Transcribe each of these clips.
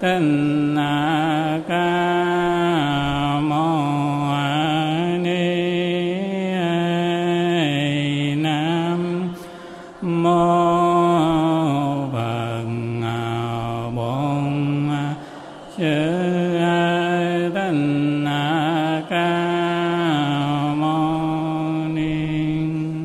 Tinh Ca Mâu Ni Nam Mô Phật Bổn Sư Thích Ca Mâu Ni.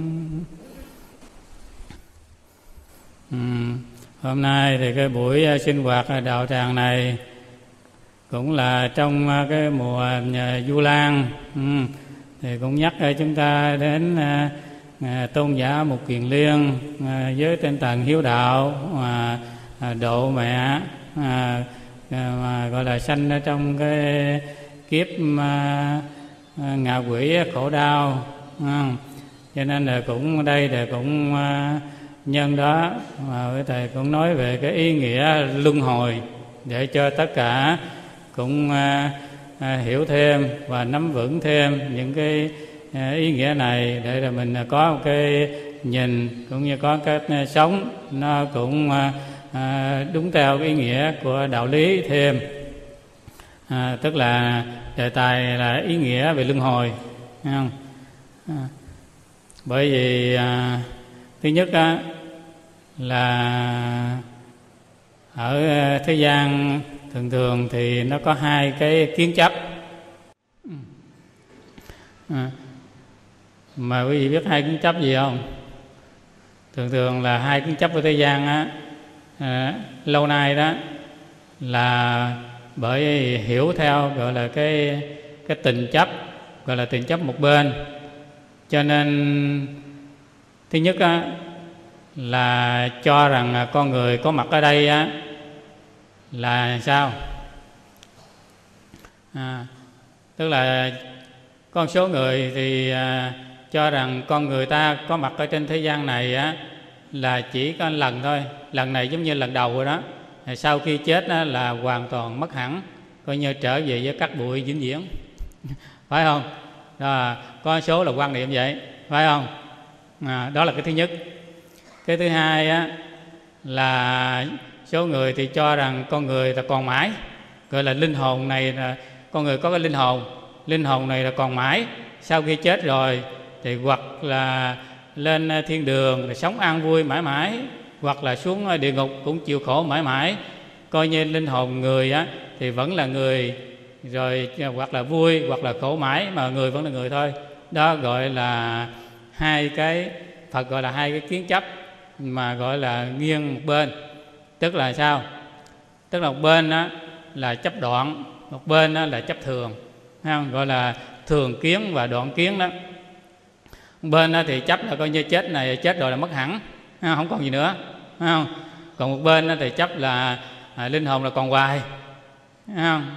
Hôm nay thì cái buổi sinh hoạt đạo tràng này cũng là trong cái mùa Vu Lan, thì cũng nhắc chúng ta đến tôn giả Mục Kiền Liên với tinh thần hiếu đạo, độ mẹ, mà gọi là sanh ở trong cái kiếp ngạ quỷ khổ đau. Cho nên là cũng đây là cũng nhân đó mà với thầy cũng nói về cái ý nghĩa luân hồi để cho tất cả cũng hiểu thêm và nắm vững thêm những cái ý nghĩa này, để là mình có một cái nhìn cũng như có cách sống nó cũng đúng theo cái ý nghĩa của đạo lý thêm. Tức là đề tài là ý nghĩa về luân hồi, thấy không? Bởi vì thứ nhất là ở thế gian thường thường thì nó có hai cái kiến chấp. Mà quý vị biết hai kiến chấp gì không? Thường thường là hai kiến chấp của thế gian lâu nay đó là bởi hiểu theo gọi là cái tình chấp, gọi là tình chấp một bên. Cho nên thứ nhất là cho rằng con người có mặt ở đây là sao? Tức là con số người thì cho rằng con người ta có mặt ở trên thế gian này là chỉ có lần thôi, lần này giống như lần đầu rồi đó. Sau khi chết là hoàn toàn mất hẳn, coi như trở về với cát bụi vĩnh viễn. Phải không? Đó, con số là quan niệm vậy, phải không? Đó là cái thứ nhất. Cái thứ hai là số người thì cho rằng con người là còn mãi, gọi là linh hồn này là con người có cái linh hồn này là còn mãi. Sau khi chết rồi thì hoặc là lên thiên đường sống an vui mãi mãi, hoặc là xuống địa ngục cũng chịu khổ mãi mãi. Coi như linh hồn người thì vẫn là người, rồi hoặc là vui hoặc là khổ mãi, mà người vẫn là người thôi. Đó gọi là hai cái, Phật gọi là hai cái kiến chấp mà gọi là nghiêng một bên. Tức là sao? Tức là một bên là chấp đoạn, một bên là chấp thường, thấy không? Gọi là thường kiến và đoạn kiến đó. Một bên thì chấp là coi như chết này, chết rồi là mất hẳn, không còn gì nữa, thấy không? Còn một bên thì chấp là linh hồn là còn hoài, thấy không?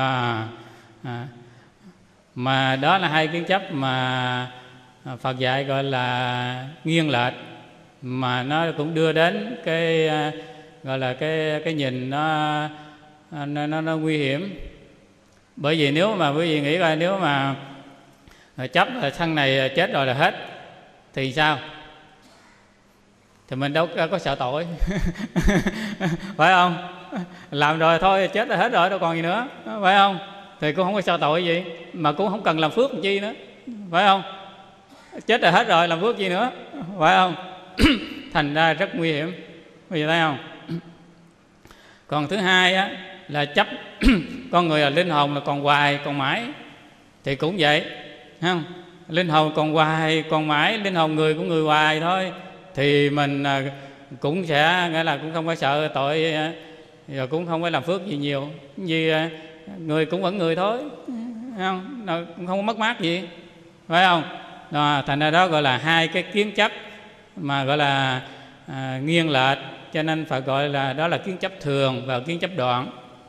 Mà đó là hai kiến chấp mà Phật dạy gọi là nghiêng lệch, mà nó cũng đưa đến cái gọi là cái nhìn nó nguy hiểm. Bởi vì nếu mà quý vị nghĩ coi, nếu mà chấp là thân này chết rồi là hết thì sao? Thì mình đâu có sợ tội. Phải không? Làm rồi thôi, chết là hết rồi, đâu còn gì nữa, phải không? Thì cũng không có sợ tội gì, mà cũng không cần làm phước làm chi nữa, phải không? Chết là hết rồi, làm phước gì nữa, phải không? Thành ra rất nguy hiểm, quý vị thấy không? Còn thứ hai là chấp con người là linh hồn là còn hoài còn mãi, thì cũng vậy, thấy không? Linh hồn còn hoài còn mãi, linh hồn người cũng người hoài thôi, thì mình cũng sẽ nghĩa là cũng không có sợ tội, rồi cũng không có làm phước gì nhiều, vì người cũng vẫn người thôi, thấy không? Nó cũng không có mất mát gì, phải không? Đó, thành ra đó gọi là hai cái kiến chấp mà gọi là nghiêng lệch. Cho nên Phật gọi là đó là kiến chấp thường và kiến chấp đoạn.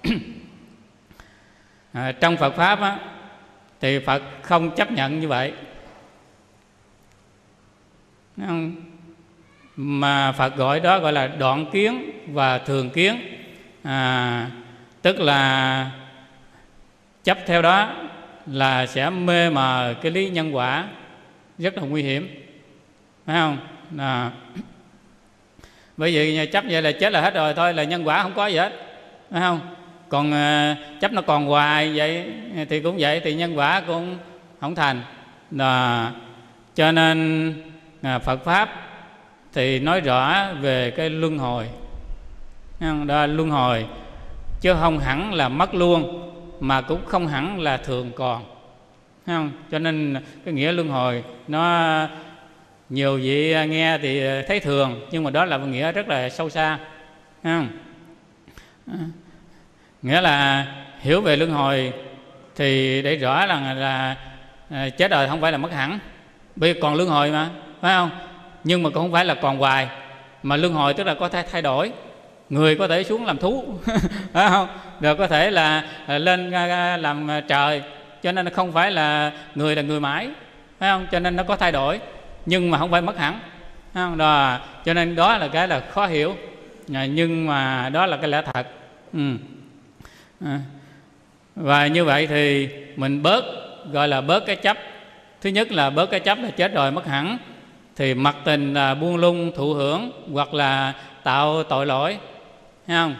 Trong Phật Pháp thì Phật không chấp nhận như vậy, không? Mà Phật gọi đó gọi là đoạn kiến và thường kiến. Tức là chấp theo đó là sẽ mê mờ cái lý nhân quả, rất là nguy hiểm, phải không? Bởi vì chấp vậy là chết là hết rồi thôi, là nhân quả không có gì hết, phải không? còn chấp nó còn hoài vậy thì cũng vậy, thì nhân quả cũng không thành. Cho nên Phật Pháp thì nói rõ về cái luân hồi. Đó, luân hồi chứ không hẳn là mất luôn, mà cũng không hẳn là thường còn. Không? Cho nên cái nghĩa luân hồi nó nhiều vị nghe thì thấy thường, nhưng mà đó là một nghĩa rất là sâu xa. Không? Nghĩa là hiểu về luân hồi thì để rõ là chết rồi không phải là mất hẳn, bởi vì còn luân hồi mà, phải không? Nhưng mà cũng không phải là còn hoài, mà luân hồi tức là có thể thay đổi. Người có thể xuống làm thú phải không? Rồi có thể là lên làm trời, cho nên không phải là người mãi, phải không? Cho nên nó có thay đổi, nhưng mà không phải mất hẳn, phải không? Đó, cho nên đó là cái là khó hiểu, nhưng mà đó là cái lẽ thật. Và như vậy thì mình gọi là bớt cái chấp. Thứ nhất là bớt cái chấp là chết rồi mất hẳn, thì mặc tình là buông lung thụ hưởng hoặc là tạo tội lỗi, thấy không?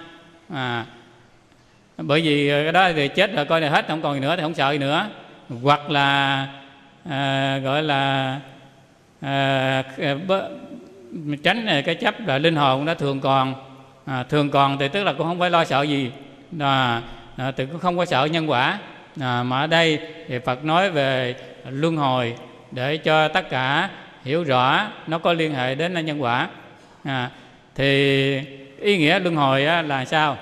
Bởi vì cái đó thì chết rồi coi này hết, không còn gì nữa thì không sợ gì nữa. Hoặc là gọi là tránh cái chấp là linh hồn nó thường còn. Thường còn thì tức là cũng không phải lo sợ gì, thì cũng không có sợ nhân quả. Mà ở đây thì Phật nói về luân hồi để cho tất cả hiểu rõ nó có liên hệ đến nhân quả. Thì ý nghĩa luân hồi là sao?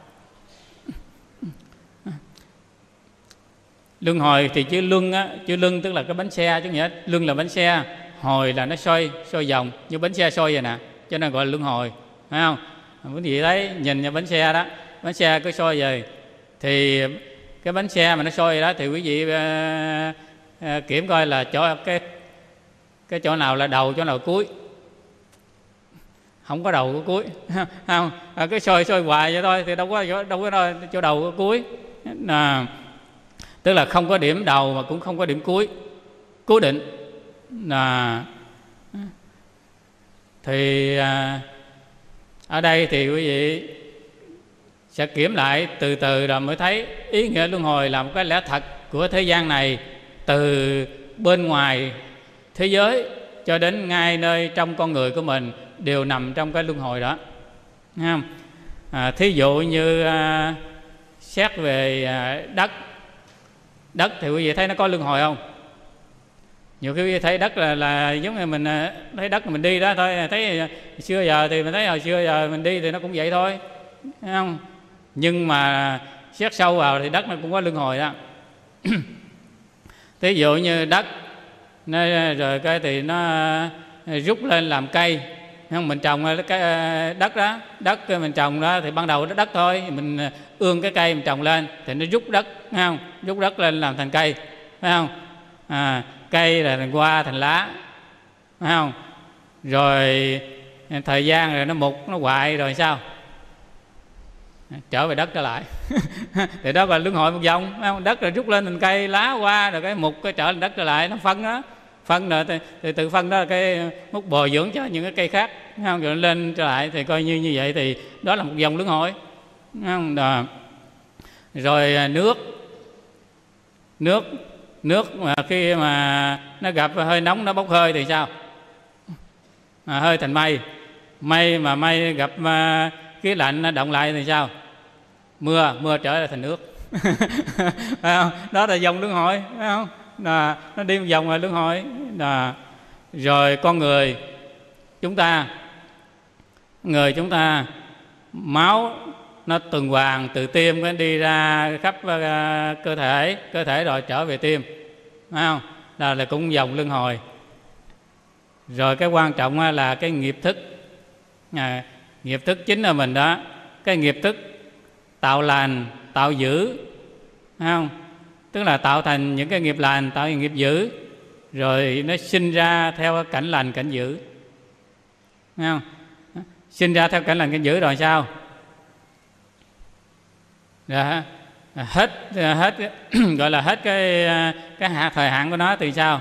Luân hồi thì chữ luân tức là cái bánh xe, chứ nghĩa luân là bánh xe, hồi là nó xoay vòng như bánh xe xoay vậy nè, cho nên gọi là luân hồi, phải không? Quý vị thấy nhìn vào bánh xe đó, bánh xe cứ xoay về, thì cái bánh xe mà nó xoay đó thì quý vị kiểm coi là chỗ cái chỗ nào là đầu, chỗ nào cuối. Không có đầu có cuối, không? Cái xoay hoài vậy thôi thì đâu có chỗ đầu có cuối. Tức là không có điểm đầu mà cũng không có điểm cuối, cố định. Thì ở đây thì quý vị sẽ kiểm lại từ từ rồi mới thấy ý nghĩa luân hồi là một cái lẽ thật của thế gian này, từ bên ngoài thế giới cho đến ngay nơi trong con người của mình đều nằm trong cái luân hồi đó. Thấy không? Thí dụ như xét về đất thì quý vị thấy nó có luân hồi không? Nhiều khi quý vị thấy đất là giống như mình thấy đất mình đi đó thôi, thấy xưa giờ thì mình thấy hồi xưa giờ mình đi thì nó cũng vậy thôi, thấy không? Nhưng mà xét sâu vào thì đất nó cũng có luân hồi đó. Thí dụ như đất rồi cái thì nó rút lên làm cây, không? Mình trồng cái đất đó, đất mình trồng đó thì ban đầu nó đất thôi, mình ương cái cây mình trồng lên thì nó rút đất, thấy không? Rút đất lên làm thành cây, phải không? Cây là thành hoa thành lá, phải không? Rồi thời gian rồi nó mục nó hoại rồi sao? Trở về đất trở lại. Thì đó là luân hồi một vòng, phải không? Đất rồi rút lên thành cây lá hoa, rồi cái mục cái trở lên đất trở lại, nó phân đó. Phân rồi thì từ phân đó là cái múc bồi dưỡng cho những cái cây khác, phải không? Rồi lên trở lại thì coi như vậy thì đó là một vòng luân hồi, phải không? Đó. Rồi nước mà khi mà nó gặp hơi nóng nó bốc hơi thì sao? Hơi thành mây mà mây gặp khí lạnh nó động lại thì sao? Mưa trở lại thành nước. Phải không? Đó là vòng luân hồi, phải không? Nó đi một vòng là luân hồi. Rồi con người chúng ta máu nó tuần hoàn từ tim nó đi ra khắp cơ thể rồi trở về tim, phải không? Đó là cũng vòng luân hồi. Rồi cái quan trọng là cái nghiệp thức. Nghiệp thức chính là mình đó. Cái nghiệp thức tạo lành, tạo dữ, phải không? Tức là tạo thành những cái nghiệp lành, tạo thành nghiệp dữ, rồi nó sinh ra theo cảnh lành cảnh dữ, phải không? Sinh ra theo cảnh lành cảnh dữ rồi sao? Rồi hết gọi là hết cái thời hạn của nó thì sao?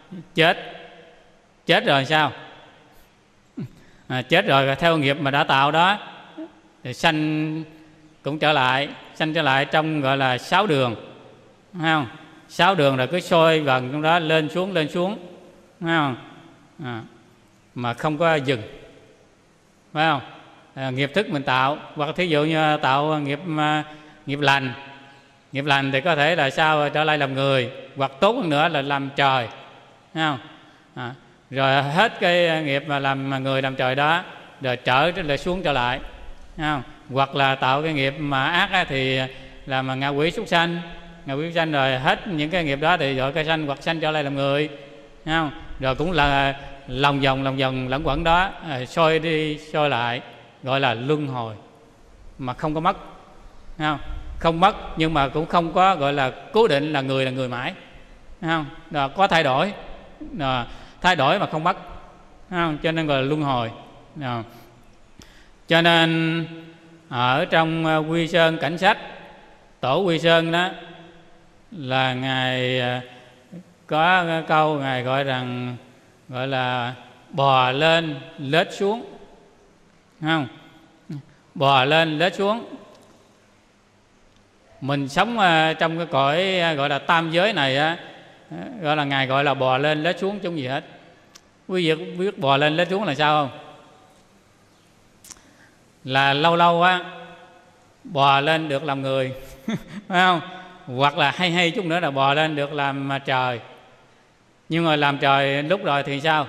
Chết rồi sao? Chết rồi theo nghiệp mà đã tạo đó thì sanh cũng trở lại, sanh trở lại trong gọi là 6 đường, thấy không? 6 đường rồi cứ soi vần trong đó, lên xuống, thấy không? Mà không có dừng, phải không? Nghiệp thức mình tạo, hoặc thí dụ như tạo nghiệp lành thì có thể là sao trở lại làm người, hoặc tốt hơn nữa là làm trời, thấy không? Rồi hết cái nghiệp mà làm người làm trời đó, rồi trở lại xuống trở lại, thấy không? Hoặc là tạo cái nghiệp mà ác á, thì làm ngạ quỷ súc sanh, rồi hết những cái nghiệp đó thì rồi cái sanh hoặc sanh trở lại làm người, thấy không? Rồi cũng là lòng vòng lẫn quẩn đó, soi đi soi lại, gọi là luân hồi mà không có mất, thấy không? Không mất nhưng mà cũng không có gọi là cố định là người mãi, thấy không? Đó, có thay đổi, đó, thay đổi mà không mất, thấy không? Cho nên gọi là luân hồi. Đó. Cho nên ở trong Quy Sơn Cảnh Sách, tổ Quy Sơn đó là ngài có cái câu ngài gọi rằng gọi là bò lên lết xuống, thấy không? Bò lên lết xuống. Mình sống trong cái cõi gọi là tam giới này á, gọi là ngài gọi là bò lên lết xuống chứ không gì hết. Quý vị biết bò lên lết xuống là sao không? Là lâu lâu á bò lên được làm người phải không? Hoặc là hay chút nữa là bò lên được làm trời. Nhưng mà làm trời lúc rồi thì sao?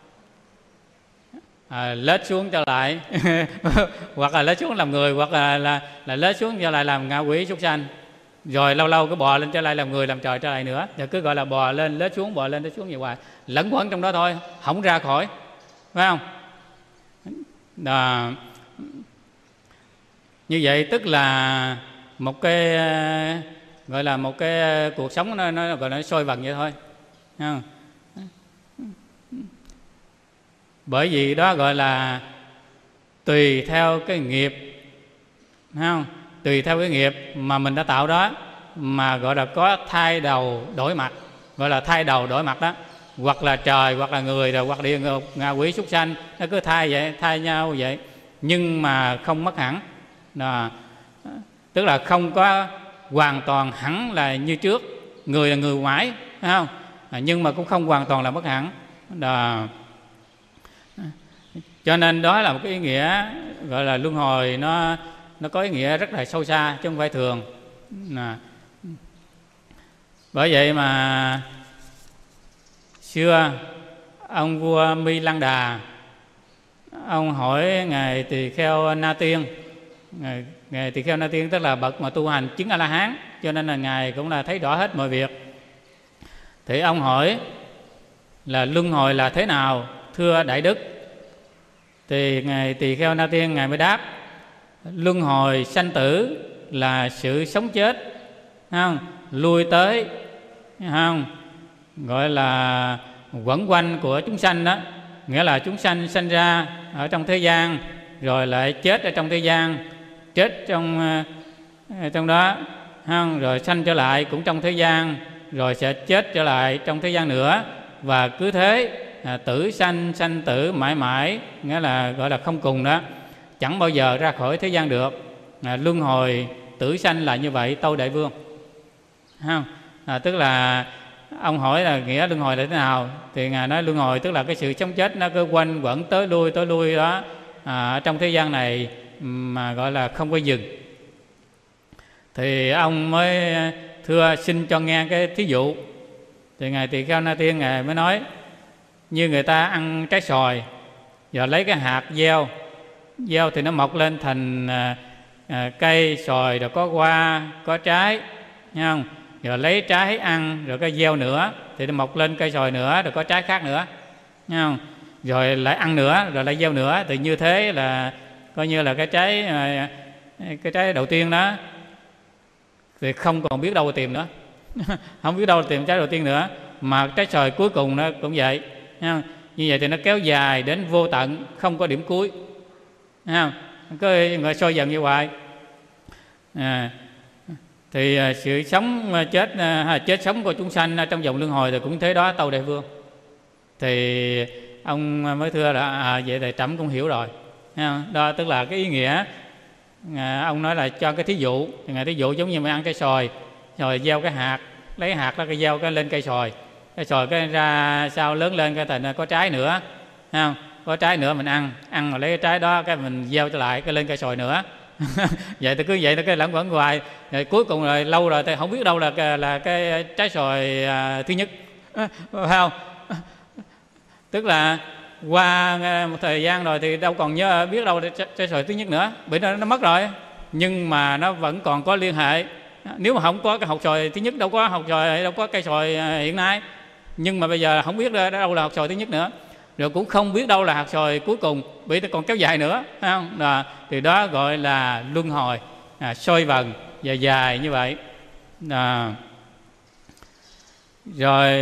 Lết xuống trở lại hoặc là lết xuống làm người, hoặc là lết xuống trở lại làm ngạ quỷ súc sanh, rồi lâu lâu cứ bò lên trở lại làm người làm trời trở lại nữa, rồi cứ gọi là bò lên lết xuống như hoài, lẫn quẩn trong đó thôi, không ra khỏi, phải không? Đó. Như vậy tức là một cái gọi là một cái cuộc sống nó gọi là sôi vần vậy thôi, thấy không? Bởi vì đó gọi là tùy theo cái nghiệp, thấy không? Tùy theo cái nghiệp mà mình đã tạo đó mà gọi là có thay đầu đổi mặt, gọi là thay đầu đổi mặt đó, hoặc là trời, hoặc là người, rồi hoặc địa ngục, ngạ quỷ súc sanh, nó cứ thay nhau vậy, nhưng mà không mất hẳn. Đó. Tức là không có hoàn toàn hẳn là như trước, người là người mãi, phải không? Nhưng mà cũng không hoàn toàn là mất hẳn. Đó. Cho nên đó là một cái ý nghĩa gọi là luân hồi, nó có ý nghĩa rất là sâu xa chứ không phải thường. Bởi vậy mà xưa ông vua Mi Lăng Đà, ông hỏi ngài Tỳ Kheo Na Tiên. Ngài Tỳ Kheo Na Tiên tức là bậc mà tu hành chứng A La Hán, cho nên là ngài cũng là thấy rõ hết mọi việc. Thì ông hỏi là luân hồi là thế nào thưa đại đức? Thì ngài Tỳ Kheo Na Tiên ngài mới đáp: luân hồi sanh tử là sự sống chết, không? Lui tới, không? Gọi là quẩn quanh của chúng sanh đó, nghĩa là chúng sanh sanh ra ở trong thế gian, rồi lại chết ở trong thế gian, chết trong đó, không? Rồi sanh trở lại cũng trong thế gian, rồi sẽ chết trở lại trong thế gian nữa, và cứ thế tử sanh, sanh tử mãi mãi, nghĩa là gọi là không cùng đó, chẳng bao giờ ra khỏi thế gian được. Luân hồi tử sanh là như vậy tâu đại vương, không? Tức là ông hỏi là nghĩa luân hồi là thế nào, thì ngài nói luân hồi tức là cái sự sống chết nó cứ quanh quẩn tới lui đó, trong thế gian này mà gọi là không có dừng. Thì ông mới thưa xin cho nghe cái thí dụ. Thì ngài Tỳ Kheo Na Tiên ngài mới nói: như người ta ăn trái xoài, rồi lấy cái hạt gieo thì nó mọc lên thành cây xoài, rồi có hoa có trái, thấy không? Rồi lấy trái ăn, rồi cái gieo nữa thì nó mọc lên cây xoài nữa, rồi có trái khác nữa, thấy không? Rồi lại ăn nữa, rồi lại gieo nữa, thì như thế là coi như là cái trái đầu tiên đó thì không còn biết đâu tìm nữa không biết đâu tìm trái đầu tiên nữa, mà trái xoài cuối cùng nó cũng vậy, thấy không? Như vậy thì nó kéo dài đến vô tận, không có điểm cuối, thấy không? Cứ người soi dần như hoài. Thì sự sống chết sống của chúng sanh trong vòng luân hồi thì cũng thế đó tâu đại vương. Thì ông mới thưa là vậy thì trẫm cũng hiểu rồi, thấy không? Đó tức là cái ý nghĩa ông nói là cho cái thí dụ, thì ngài thí dụ giống như mình ăn cây xoài, rồi gieo cái hạt, lấy hạt đó cái gieo cái lên cây xoài cái ra sau lớn lên cái thành có trái nữa, thấy không? Có trái nữa mình ăn rồi lấy cái trái đó cái mình gieo trở lại cái lên cây xoài nữa. Vậy thì cứ vậy nó cái lẫn quẩn hoài, rồi cuối cùng rồi lâu rồi thì không biết đâu là cái trái xoài thứ nhất, phải không? Tức là qua một thời gian rồi thì đâu còn nhớ biết đâu trái xoài thứ nhất nữa, bởi nó mất rồi, nhưng mà nó vẫn còn có liên hệ. Nếu mà không có cái hột xoài thứ nhất, đâu có cây xoài hiện nay. Nhưng mà bây giờ không biết đâu là hột xoài thứ nhất nữa, rồi cũng không biết đâu là hạt xoài cuối cùng, bởi nó còn kéo dài nữa, phải không? Thì đó gọi là luân hồi, xoay vần dài như vậy. Rồi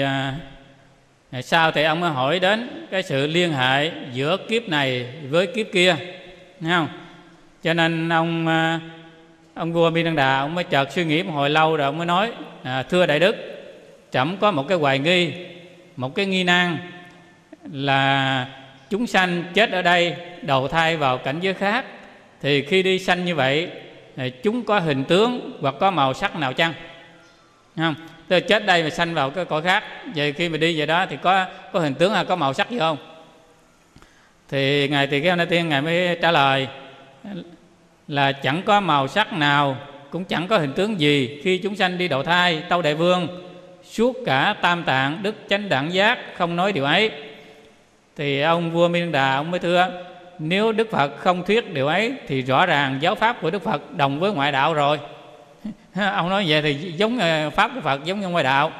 sau thì ông mới hỏi đến cái sự liên hệ giữa kiếp này với kiếp kia, thấy không? Cho nên ông vua Mirandā ông mới chợt suy nghĩ một hồi lâu, rồi ông mới nói: thưa Đại Đức, trẫm có một cái hoài nghi, một cái nghi nan là chúng sanh chết ở đây đầu thai vào cảnh giới khác, thì khi đi sanh như vậy thì chúng có hình tướng hoặc có màu sắc nào chăng? Không? Tức là chết đây mà sanh vào cái cõi khác, vậy khi mà đi về đó thì có hình tướng hay có màu sắc gì không? Thì ngài Tỳ Kheo Na Tiên ngài mới trả lời là chẳng có màu sắc nào, cũng chẳng có hình tướng gì khi chúng sanh đi đầu thai. Tâu Đại Vương, suốt cả tam tạng đức chánh đẳng giác không nói điều ấy. Thì ông vua Mirandā ông mới thưa: nếu Đức Phật không thuyết điều ấy thì rõ ràng giáo pháp của Đức Phật đồng với ngoại đạo rồi. Ông nói vậy thì giống pháp của Phật giống như ngoại đạo.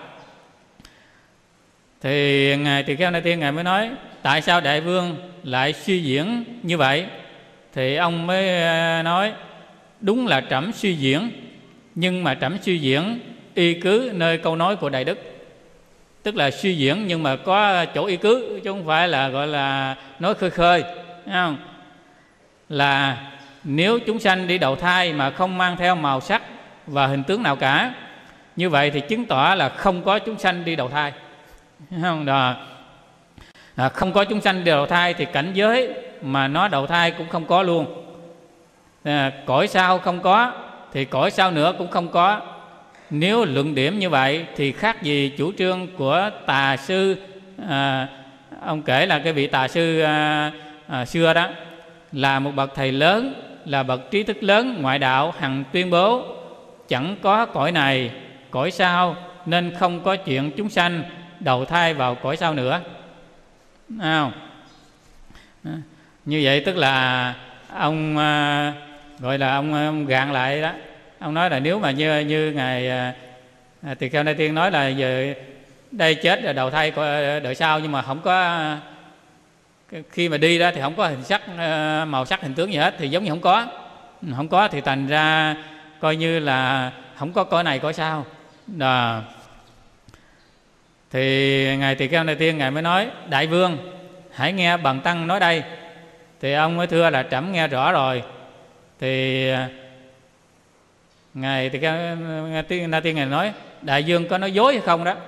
Thì ngài Tỳ Kheo Na Tiên ngài mới nói: tại sao Đại Vương lại suy diễn như vậy? Thì ông mới nói: đúng là trẫm suy diễn, nhưng mà trẫm suy diễn y cứ nơi câu nói của Đại Đức. Tức là suy diễn nhưng mà có chỗ y cứ, chứ không phải là gọi là nói khơi khơi, thấy không? Là nếu chúng sanh đi đầu thai mà không mang theo màu sắc và hình tướng nào cả, như vậy thì chứng tỏ là không có chúng sanh đi đầu thai, thấy không? Không có chúng sanh đi đầu thai thì cảnh giới mà nó đầu thai cũng không có luôn. Cõi sau không có thì cõi sau nữa cũng không có. Nếu luận điểm như vậy thì khác gì chủ trương của tà sư. Ông kể là cái vị tà sư xưa đó là một bậc thầy lớn, là bậc trí thức lớn ngoại đạo, hằng tuyên bố chẳng có cõi này, cõi sau, nên không có chuyện chúng sanh đầu thai vào cõi sau nữa. Như vậy tức là ông gọi là ông gạn lại đó. Ông nói là nếu mà như ngài Tỳ Kheo Na Tiên nói là giờ đây chết rồi đầu thai đợi sau, nhưng mà không có, khi mà đi đó thì không có hình sắc, màu sắc, hình tướng gì hết, thì giống như không có thì thành ra coi như là không có cõi này cõi sau. Thì ngài Tỳ Kheo Na Tiên ngài mới nói: Đại Vương, hãy nghe bần tăng nói đây. Thì ông mới thưa là trẫm nghe rõ rồi. Thì ngài Tỳ Kheo Na Tiên ngài nói: Đại vương có nói dối hay không đó?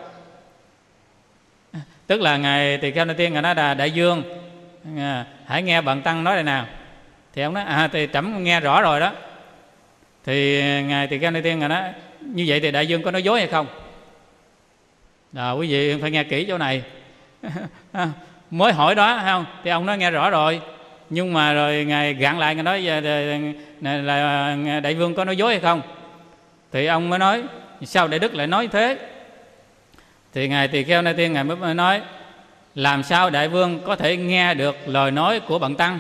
Tức là ngài Tỳ Kheo Na Tiên ngài nói là: Đại vương, hãy nghe bần tăng nói đây nào. Thì ông nói: thì trẫm nghe rõ rồi đó. Thì ngài Tỳ Kheo Na Tiên ngài nói: như vậy thì đại vương có nói dối hay không? Quý vị phải nghe kỹ chỗ này. Mới hỏi đó, hay không? Thì ông nói nghe rõ rồi, nhưng mà rồi ngài gạn lại, ngài nói là đại vương có nói dối hay không? Thì ông mới nói: sao Đại Đức lại nói thế? Thì ngài Tỳ Kheo Na Tiên ngài mới nói: làm sao đại vương có thể nghe được lời nói của bần tăng?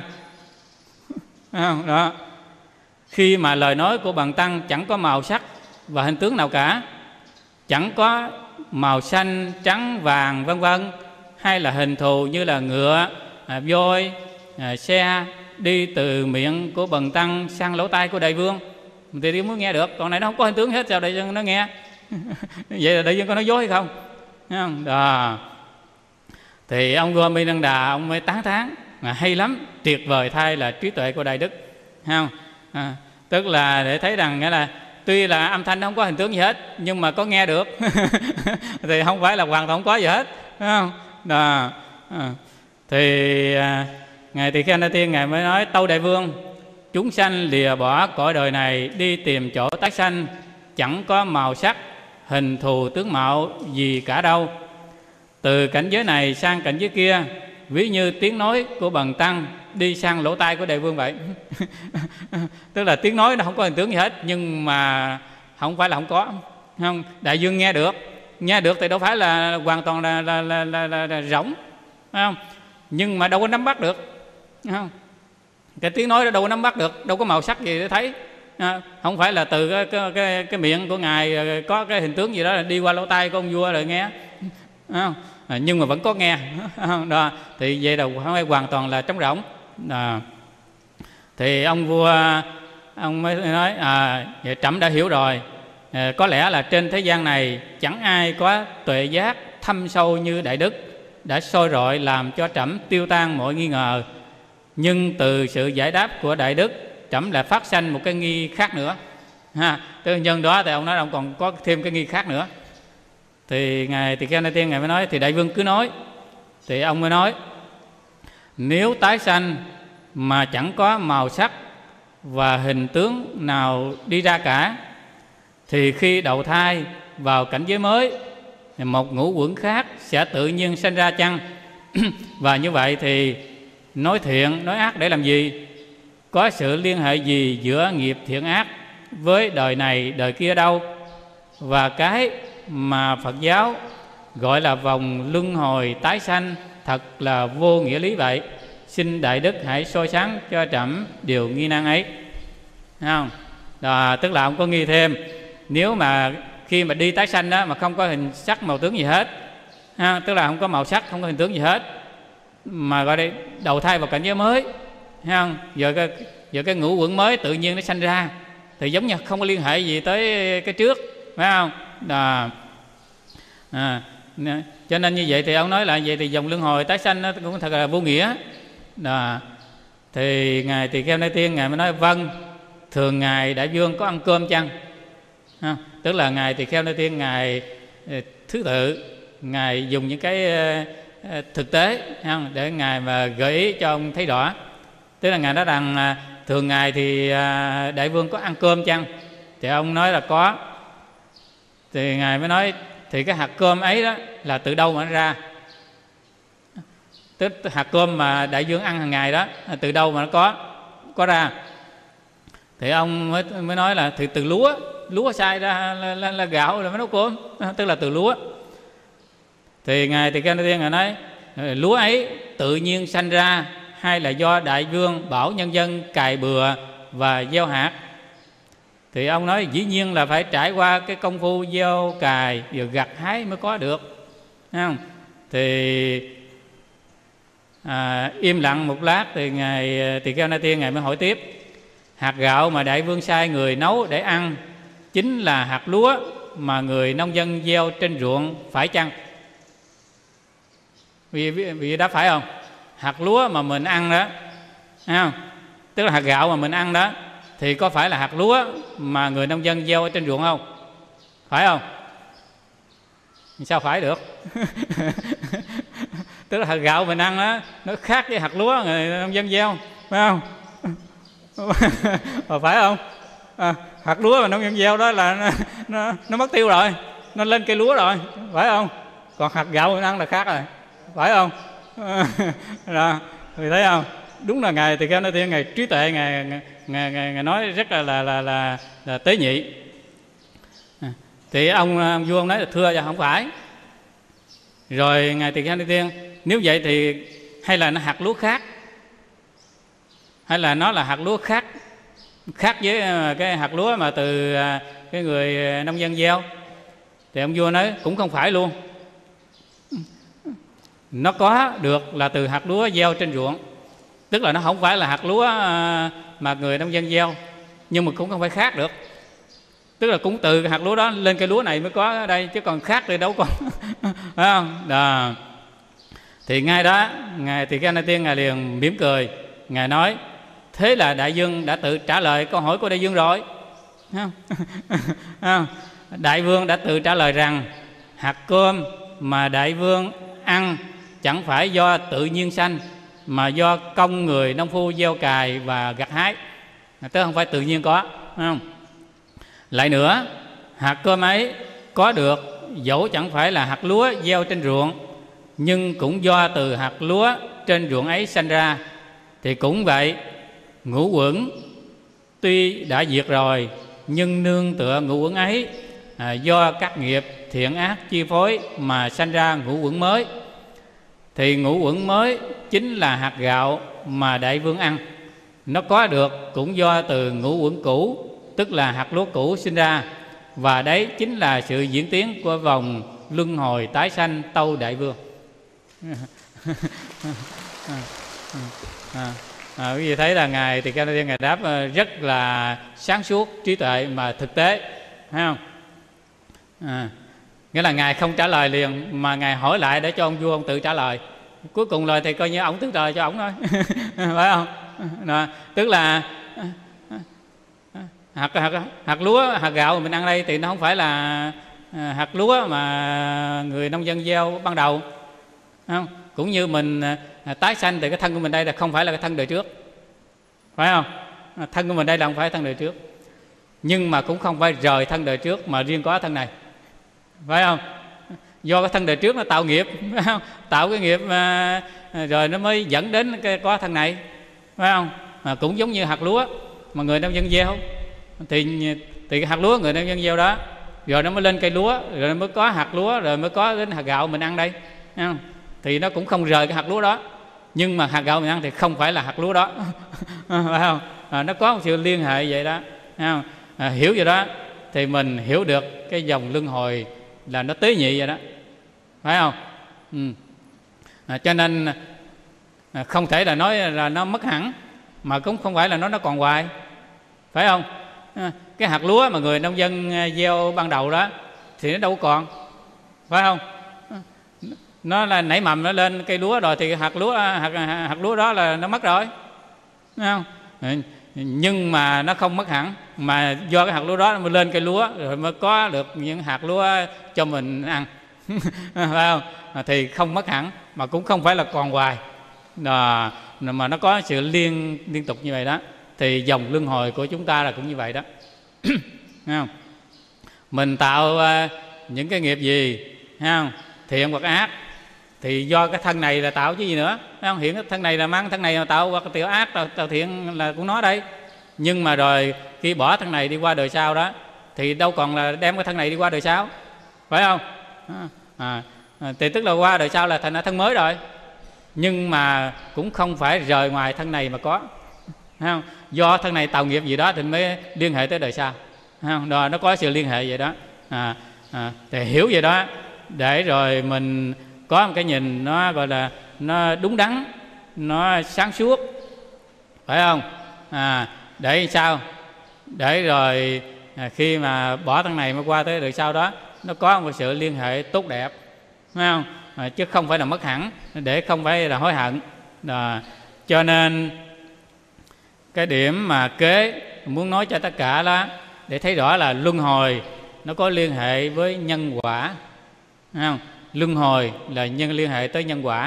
Đó. Khi mà lời nói của bần tăng chẳng có màu sắc và hình tướng nào cả, chẳng có màu xanh, trắng, vàng vân vân, hay là hình thù như là ngựa, voi, xe đi từ miệng của bần tăng sang lỗ tai của đại vương, thì đi muốn nghe được. Còn này nó không có hình tướng hết, sao đại vương nó nghe? Vậy là đại vương có nói dối hay không? Thấy không? Đó. Thì ông vua Mirandā ông mới tán thán: hay lắm, tuyệt vời thay là trí tuệ của Đại Đức. Thấy không? Tức là để thấy rằng nghĩa là tuy là âm thanh nó không có hình tướng gì hết, nhưng mà có nghe được. Thì không phải là hoàn toàn không có gì hết, thấy không? Đó. Thì ngài Tỳ Kheo Na Tiên ngài mới nói: Tâu đại vương, chúng sanh lìa bỏ cõi đời này đi tìm chỗ tái sanh, chẳng có màu sắc, hình thù tướng mạo gì cả đâu. Từ cảnh giới này sang cảnh giới kia, ví như tiếng nói của bần tăng đi sang lỗ tai của đại vương vậy. Tức là tiếng nói nó không có hình tướng gì hết, nhưng mà không phải là không có, không, đại vương nghe được thì đâu phải là hoàn toàn là rỗng, phải không? Nhưng mà đâu có nắm bắt được, không? Cái tiếng nói đó đâu có nắm bắt được, đâu có màu sắc gì để thấy, không phải là từ cái miệng của ngài có cái hình tướng gì đó là đi qua lỗ tai của ông vua rồi nghe, không? Nhưng mà vẫn có nghe. Đó, thì vậy đâu không phải hoàn toàn là trống rỗng. Thì ông vua ông mới nói vậy trẫm đã hiểu rồi. Có lẽ là trên thế gian này chẳng ai có tuệ giác thâm sâu như Đại Đức, đã soi rọi làm cho trẫm tiêu tan mọi nghi ngờ. Nhưng từ sự giải đáp của Đại Đức, trẫm lại phát sanh một cái nghi khác nữa. Từ nhân đó thì ông nói ông còn có thêm cái nghi khác nữa. Thì ngài Tỳ Kheo Na Tiên ngài mới nói, thì đại vương cứ nói. Thì ông mới nói, nếu tái sanh mà chẳng có màu sắc và hình tướng nào đi ra cả, thì khi đầu thai vào cảnh giới mới, một ngũ uẩn khác sẽ tự nhiên sanh ra chăng? Và như vậy thì nói thiện nói ác để làm gì? Có sự liên hệ gì giữa nghiệp thiện ác với đời này đời kia đâu? Và cái mà Phật giáo gọi là vòng luân hồi tái sanh thật là vô nghĩa lý vậy. Xin Đại Đức hãy soi sáng cho trẫm điều nghi nan ấy. Thấy không? Tức là ông có nghi thêm, nếu mà khi mà đi tái sanh đó mà không có hình sắc màu tướng gì hết, tức là không có màu sắc, không có hình tướng gì hết, mà gọi đây đầu thai vào cảnh giới mới, thấy không? Giờ cái ngũ uẩn mới tự nhiên nó sanh ra, thì giống như không có liên hệ gì tới cái trước, phải không? Cho nên như vậy thì ông nói là vậy thì dòng luân hồi tái sanh nó cũng thật là vô nghĩa. Thì ngài Tỳ Kheo Na Tiên ngài mới nói, vâng, thường ngài đại vương có ăn cơm chăng? Tức là ngài Tỳ Kheo Na Tiên ngài thứ tự, ngài dùng những cái thực tế để ngài mà gợi ý cho ông thấy rõ. Tức là ngài nói rằng thường ngài thì đại vương có ăn cơm chăng? Thì ông nói là có. Thì ngài mới nói, thì cái hạt cơm ấy đó là từ đâu mà nó ra? Tức hạt cơm mà đại vương ăn hàng ngày đó, từ đâu mà nó có ra? Thì ông mới nói là từ lúa xay ra là gạo rồi mới nấu cơm, tức là từ lúa. Thì ngài Tỳ Kheo Na Tiên ngài nói, lúa ấy tự nhiên sanh ra hay là do đại vương bảo nhân dân cày bừa và gieo hạt? Thì ông nói dĩ nhiên là phải trải qua cái công phu gieo cày rồi gặt hái mới có được, thấy không? Thì im lặng một lát thì ngài Tỳ Kheo Na Tiên ngài mới hỏi tiếp, hạt gạo mà đại vương sai người nấu để ăn chính là hạt lúa mà người nông dân gieo trên ruộng phải chăng? Vì đó phải không? Hạt lúa mà mình ăn đó, thấy không? Tức là hạt gạo mà mình ăn đó, thì có phải là hạt lúa mà người nông dân gieo ở trên ruộng không? Phải không? Sao phải được? Tức là hạt gạo mình ăn đó, nó khác với hạt lúa người nông dân gieo, phải không? Phải không? Hạt lúa mà nông dân gieo đó là nó mất tiêu rồi, nó lên cây lúa rồi, phải không? Còn hạt gạo mình ăn là khác rồi, phải không? Rồi, thì thấy không? Đúng là ngài Tỳ Kheo Na Tiên ngài trí tuệ, ngài nói rất là tế nhị. Thì ông vua ông nói là thưa ra không phải. Rồi ngài Tỳ Kheo Na Tiên, nếu vậy thì hay là nó hạt lúa khác, hay là nó là hạt lúa khác với cái hạt lúa mà từ cái người nông dân gieo? Thì ông vua nói cũng không phải luôn. Nó có được là từ hạt lúa gieo trên ruộng, tức là nó không phải là hạt lúa mà người nông dân gieo, nhưng mà cũng không phải khác được. Tức là cũng từ hạt lúa đó lên cây lúa này mới có ở đây, chứ còn khác thì đâu có. Phải không? Đó. Thì ngay đó ngài Tỳ Kheo Na Tiên ngài liền mỉm cười, ngài nói, thế là đại vương đã tự trả lời câu hỏi của đại vương rồi. Đại vương đã tự trả lời rằng hạt cơm mà đại vương ăn chẳng phải do tự nhiên sanh, mà do công người nông phu gieo cày và gặt hái. tức không phải tự nhiên có, phải không? Lại nữa, hạt cơm ấy có được dẫu chẳng phải là hạt lúa gieo trên ruộng, nhưng cũng do từ hạt lúa trên ruộng ấy sanh ra. Thì cũng vậy, ngũ uẩn tuy đã diệt rồi, nhưng nương tựa ngũ uẩn ấy do các nghiệp thiện ác chi phối mà sanh ra ngũ uẩn mới. Thì ngũ uẩn mới chính là hạt gạo mà Đại Vương ăn. Nó có được cũng do từ ngũ uẩn cũ, tức là hạt lúa cũ sinh ra. Và đấy chính là sự diễn tiến của vòng luân hồi tái sanh tâu Đại Vương. Quý vị thấy là Ngài Tỳ Kheo Na Tiên Ngài đáp rất là sáng suốt, trí tuệ mà thực tế, thấy không? Nghĩa là Ngài không trả lời liền, mà Ngài hỏi lại để cho ông vua ông tự trả lời. Cuối cùng lời thì coi như ổng tự trả lời cho ổng thôi. Phải không? Tức là hạt lúa, hạt gạo mình ăn đây thì nó không phải là hạt lúa mà người nông dân gieo ban đầu, không? Cũng như mình tái sanh thì cái thân của mình đây là không phải là cái thân đời trước, phải không? Thân của mình đây là không phải thân đời trước, nhưng mà cũng không phải rời thân đời trước mà riêng có thân này, phải không? Do cái thân đời trước nó tạo nghiệp, phải không? Tạo cái nghiệp rồi nó mới dẫn đến cái có thân này, phải không? Cũng giống như hạt lúa mà người nông dân gieo, thì cái hạt lúa người nông dân gieo đó, rồi nó mới lên cây lúa, rồi nó mới có hạt lúa, rồi mới có đến hạt gạo mình ăn đây, thấy không? Thì nó cũng không rời cái hạt lúa đó, nhưng mà hạt gạo mình ăn thì không phải là hạt lúa đó. Phải không? Nó có một sự liên hệ vậy đó, thấy không? Hiểu vậy đó thì mình hiểu được cái dòng luân hồi là nó tế nhị vậy đó, phải không? Cho nên không thể là nói là nó mất hẳn, mà cũng không phải là nó còn hoài, phải không? Cái hạt lúa mà người nông dân gieo ban đầu đó thì nó đâu còn, phải không? Nó là nảy mầm, nó lên cây lúa rồi thì hạt lúa đó là nó mất rồi, phải không? Nhưng mà nó không mất hẳn, mà do cái hạt lúa đó nó mới lên cây lúa, rồi mới có được những hạt lúa cho mình ăn. Phải không? Thì không mất hẳn, mà cũng không phải là còn hoài, mà nó có sự liên tục như vậy đó. Thì dòng luân hồi của chúng ta là cũng như vậy đó. Thấy không? Mình tạo những cái nghiệp gì, thấy không? Thiện hoặc ác, thì do cái thân này là tạo chứ gì nữa, thấy không? Hiện cái thân này là mang thân này mà tạo, hoặc tiểu ác tạo thiện là cũng nó đây. Nhưng mà rồi khi bỏ thân này đi qua đời sau đó, thì đâu còn là đem cái thân này đi qua đời sau, phải không? Thì tức là qua đời sau là thành ra thân mới rồi, nhưng mà cũng không phải rời ngoài thân này mà có, thấy không? Do thân này tạo nghiệp gì đó thì mới liên hệ tới đời sau, thấy không? Đó, nó có sự liên hệ vậy đó. Thì hiểu vậy đó, để rồi mình có một cái nhìn nó gọi là nó đúng đắn, nó sáng suốt, phải không? Để sao? Để rồi khi mà bỏ thân này mà qua tới đời sau đó, nó có một sự liên hệ tốt đẹp, phải không? Chứ không phải là mất hẳn, để không phải là hối hận. Cho nên cái điểm mà kế muốn nói cho tất cả đó, để thấy rõ là luân hồi nó có liên hệ với nhân quả, phải không? Luân hồi là liên hệ tới nhân quả.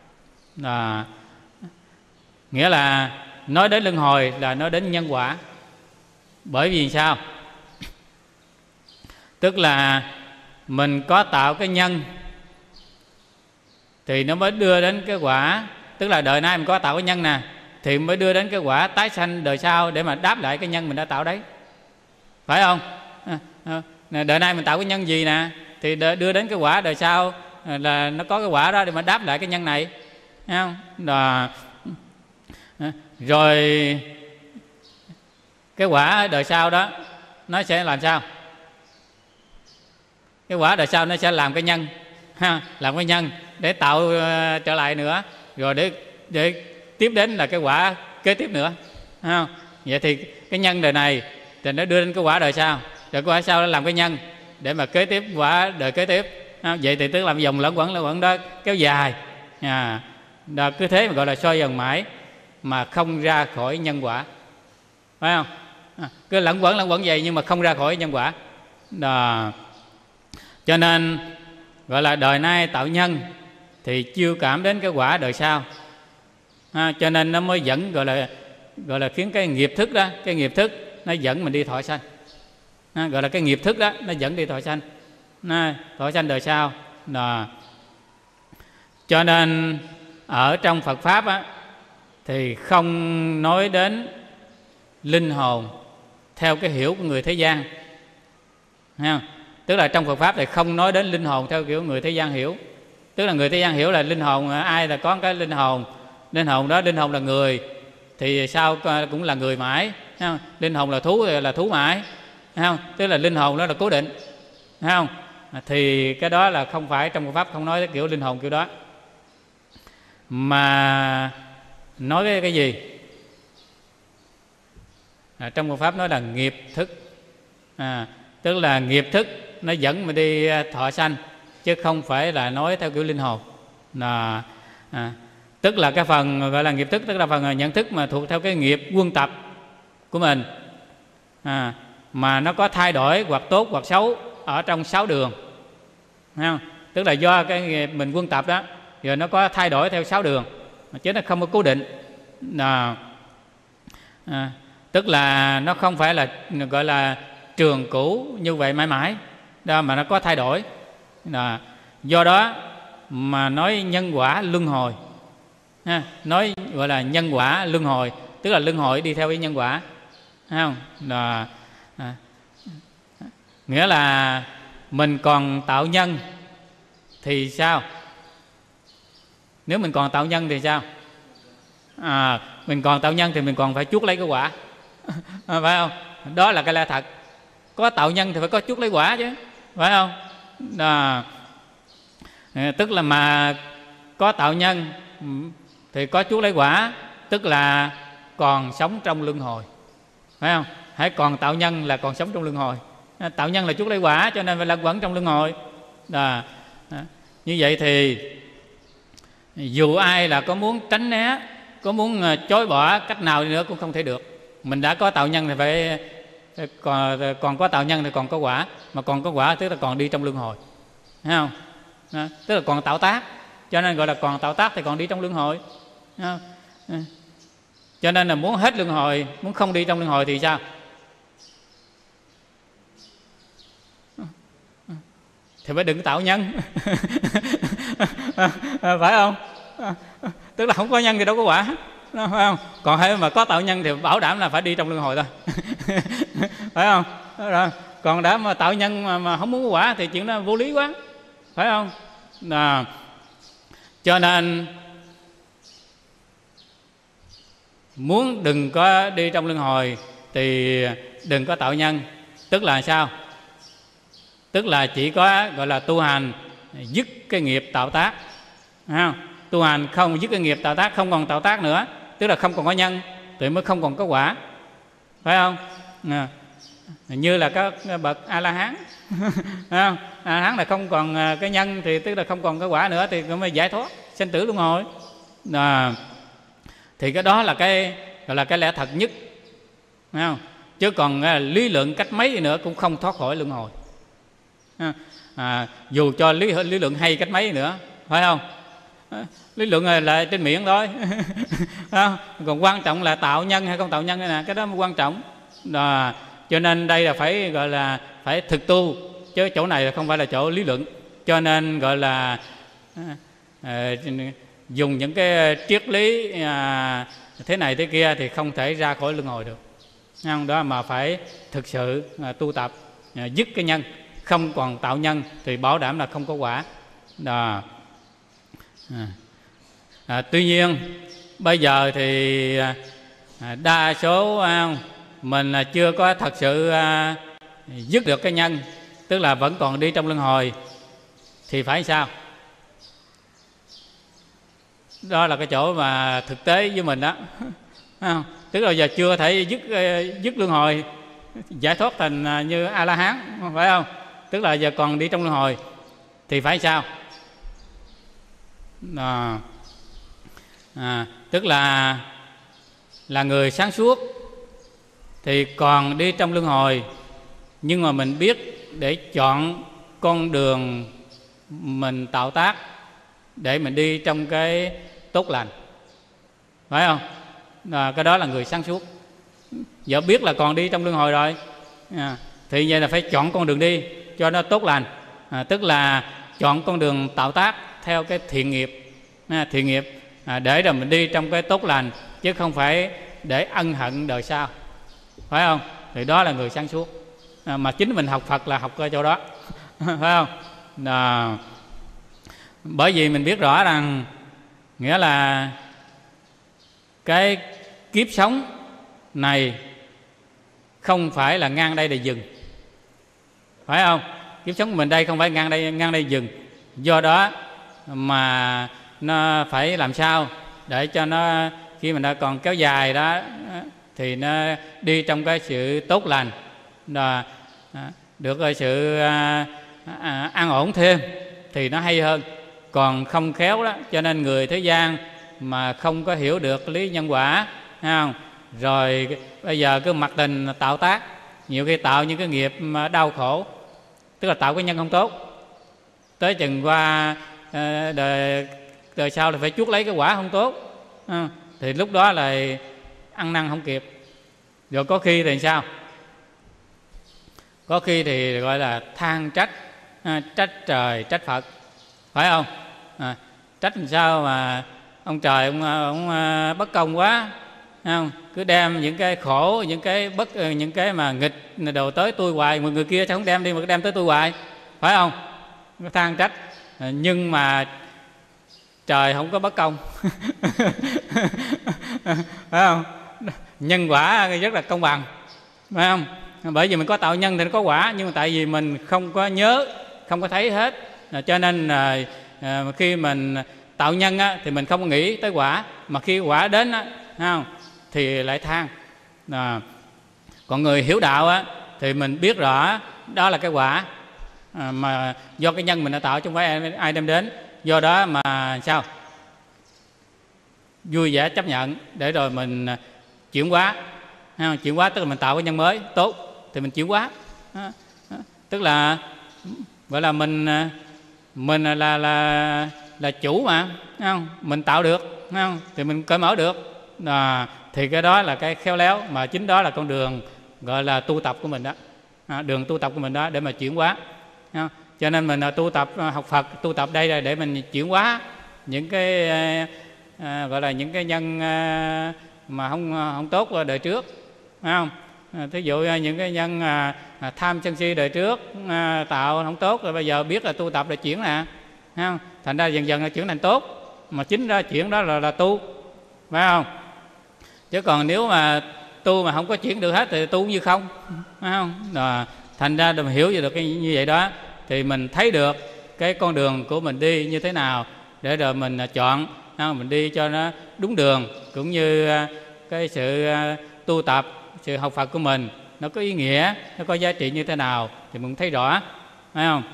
Nghĩa là nói đến luân hồi là nói đến nhân quả. Bởi vì sao? Tức là mình có tạo cái nhân thì nó mới đưa đến cái quả. Tức là đời nay mình có tạo cái nhân nè, thì mới đưa đến cái quả tái sanh đời sau để mà đáp lại cái nhân mình đã tạo đấy, phải không? Đời nay mình tạo cái nhân gì nè, thì đưa đến cái quả đời sau là nó có cái quả đó để mà đáp lại cái nhân này, thấy không? Rồi cái quả đời sau đó nó sẽ làm sao? Cái quả đời sau nó sẽ làm cái nhân, làm cái nhân để tạo trở lại nữa, rồi để tiếp đến là cái quả kế tiếp nữa, thấy không? Vậy thì cái nhân đời này thì nó đưa đến cái quả đời sau, rồi cái quả sau nó làm cái nhân để mà kế tiếp quả đời kế tiếp. Vậy thì tức là vòng lẫn quẩn đó kéo dài, đó, cứ thế mà gọi là soi dần mãi mà không ra khỏi nhân quả, phải không? Cứ lẫn quẩn vậy nhưng mà không ra khỏi nhân quả đó. Cho nên gọi là đời nay tạo nhân thì chưa cảm đến cái quả đời sau, cho nên nó mới dẫn gọi là gọi là khiến cái nghiệp thức đó, cái nghiệp thức nó dẫn mình đi thọ sanh, gọi là cái nghiệp thức đó nó dẫn đi thọ sanh, thọ sanh đời sau. Cho nên ở trong Phật pháp á, thì không nói đến linh hồn theo cái hiểu của người thế gian, thấy không? Tức là trong Phật pháp thì không nói đến linh hồn theo kiểu người thế gian hiểu. Tức là người thế gian hiểu là linh hồn, ai là có cái linh hồn đó, linh hồn là người thì sao cũng là người mãi, thấy không? Linh hồn là thú thì là thú mãi, thấy không? Tức là linh hồn đó là cố định, thấy không? Thì cái đó là không phải, trong Phật pháp không nói cái kiểu linh hồn kiểu đó, mà nói cái gì? Trong Phật pháp nói là nghiệp thức, tức là nghiệp thức nó dẫn mình đi thọ sanh, chứ không phải là nói theo kiểu linh hồn. Tức là cái phần gọi là nghiệp thức, tức là phần nhận thức mà thuộc theo cái nghiệp quân tập của mình, mà nó có thay đổi hoặc tốt hoặc xấu ở trong 6 đường, thấy không? Tức là do cái nghiệp mình quân tập đó, rồi nó có thay đổi theo 6 đường, chứ nó không có cố định. Tức là nó không phải là gọi là trường cũ như vậy mãi mãi đó, mà nó có thay đổi. Do đó mà nói nhân quả luân hồi, nói gọi là nhân quả luân hồi, tức là luân hồi đi theo cái nhân quả, thấy không? Nghĩa là mình còn tạo nhân thì sao? Nếu mình còn tạo nhân thì sao? Mình còn tạo nhân thì mình còn phải chuốc lấy cái quả, phải không? Đó là cái lẽ thật. Có tạo nhân thì phải có chuốc lấy quả chứ, phải không? Tức là mà có tạo nhân thì có chuốc lấy quả, tức là còn sống trong luân hồi, phải không? Hãy còn tạo nhân là còn sống trong luân hồi. Tạo nhân là chuốc lấy quả, cho nên phải lẩn quẩn trong luân hồi. Như vậy thì dù ai là có muốn tránh né, có muốn chối bỏ cách nào đi nữa cũng không thể được. Mình đã có tạo nhân thì phải còn có tạo nhân thì còn có quả, mà còn có quả tức là còn đi trong luân hồi, thấy không? Tức là còn tạo tác, cho nên gọi là còn tạo tác thì còn đi trong luân hồi, thấy không? Cho nên là muốn hết luân hồi, muốn không đi trong luân hồi thì sao? Thì phải đừng tạo nhân. Phải không? Tức là không có nhân thì đâu có quả, phải không? Còn hay mà có tạo nhân thì bảo đảm là phải đi trong luân hồi thôi. Phải không? Rồi. Còn đã mà tạo nhân mà không muốn có quả thì chuyện đó vô lý quá, phải không? Cho nên muốn đừng có đi trong luân hồi thì đừng có tạo nhân. Tức là sao? Tức là chỉ có gọi là tu hành dứt cái nghiệp tạo tác, không? Tu hành không dứt cái nghiệp tạo tác, không còn tạo tác nữa, tức là không còn có nhân thì mới không còn có quả, phải không? Như là các bậc A-la-hán. A-la-hán là không còn cái nhân thì tức là không còn cái quả nữa, thì mới giải thoát sanh tử luân hồi. Thì cái đó là cái gọi là cái lẽ thật nhất, phải không? Chứ còn lý luận cách mấy nữa cũng không thoát khỏi luân hồi. Dù cho lý luận hay cách mấy nữa, phải không? Lý luận là trên miệng thôi. Còn quan trọng là tạo nhân hay không tạo nhân, cái đó mới quan trọng. Cho nên đây là phải gọi là phải thực tu, chứ chỗ này là không phải là chỗ lý luận. Cho nên gọi là dùng những cái triết lý thế này thế kia thì không thể ra khỏi luân hồi được, không? Đó mà phải thực sự tu tập dứt cái nhân, không còn tạo nhân thì bảo đảm là không có quả. Tuy nhiên bây giờ thì đa số mình chưa có thật sự dứt được cái nhân, tức là vẫn còn đi trong luân hồi, thì phải sao? Đó là cái chỗ mà thực tế với mình đó. Tức là giờ chưa thể dứt luân hồi, giải thoát thành như A-la-hán, phải không? Tức là giờ còn đi trong luân hồi thì phải sao? Tức là người sáng suốt thì còn đi trong luân hồi, nhưng mà mình biết để chọn con đường mình tạo tác để mình đi trong cái tốt lành, phải không? Cái đó là người sáng suốt. Giờ biết là còn đi trong luân hồi rồi, thì vậy là phải chọn con đường đi cho nó tốt lành, tức là chọn con đường tạo tác theo cái thiện nghiệp, thiện nghiệp để rồi mình đi trong cái tốt lành, chứ không phải để ân hận đời sau, phải không? Thì đó là người sáng suốt. Mà chính mình học Phật là học ở chỗ đó phải không? Bởi vì mình biết rõ rằng nghĩa là cái kiếp sống này không phải là ngang đây để dừng, phải không? Kiếp sống của mình đây không phải ngang đây dừng. Do đó mà nó phải làm sao để cho nó khi mình đã còn kéo dài đó thì nó đi trong cái sự tốt lành, được sự an ổn thêm thì nó hay hơn. Còn không khéo đó, cho nên người thế gian mà không có hiểu được lý nhân quả, thấy không? Rồi bây giờ cứ mặc tình tạo tác, nhiều khi tạo những cái nghiệp đau khổ, tức là tạo cái nhân không tốt, tới chừng qua đời sau là phải chuốc lấy cái quả không tốt, thì lúc đó là ăn năn không kịp. Rồi có khi thì sao? Có khi thì gọi là than trách, trách trời trách Phật, phải không? Trách làm sao mà ông trời ông bất công quá, không? Cứ đem những cái khổ, những cái mà nghịch đồ tới tôi hoài, mà người kia sao không đem đi mà cứ đem tới tôi hoài, phải không? Than trách, nhưng mà trời không có bất công phải không? Nhân quả rất là công bằng, phải không? Bởi vì mình có tạo nhân thì nó có quả, nhưng mà tại vì mình không có nhớ, không có thấy hết, cho nên khi mình tạo nhân á, thì mình không có nghĩ tới quả, mà khi quả đến á, không, thì lại than. Còn người hiểu đạo á, thì mình biết rõ đó là cái quả mà do cái nhân mình đã tạo, chứ không phải ai đem đến. Do đó mà sao? Vui vẻ chấp nhận để rồi mình chuyển hóa. Chuyển hóa tức là mình tạo cái nhân mới tốt thì mình chuyển hóa, tức là gọi là mình là chủ mà, không? Mình tạo được, không? Thì mình cởi mở được, thì cái đó là cái khéo léo, mà chính đó là con đường gọi là tu tập của mình đó, đường tu tập của mình đó để mà chuyển hóa. Cho nên mình tu tập học Phật, tu tập đây là để mình chuyển hóa những cái gọi là những cái nhân mà không tốt ở đời trước, phải không? Thí dụ những cái nhân tham sân si đời trước tạo không tốt, rồi bây giờ biết là tu tập là chuyển nè, không? Thành ra dần dần là chuyển thành tốt, mà chính ra chuyển đó là tu, phải không? Chứ còn nếu mà tu mà không có chuyển được hết thì tu như không, phải không? Thành ra mình hiểu được cái như vậy đó thì mình thấy được cái con đường của mình đi như thế nào để rồi mình chọn, mình đi cho nó đúng đường, cũng như cái sự tu tập, sự học Phật của mình nó có ý nghĩa, nó có giá trị như thế nào thì mình thấy rõ, phải không?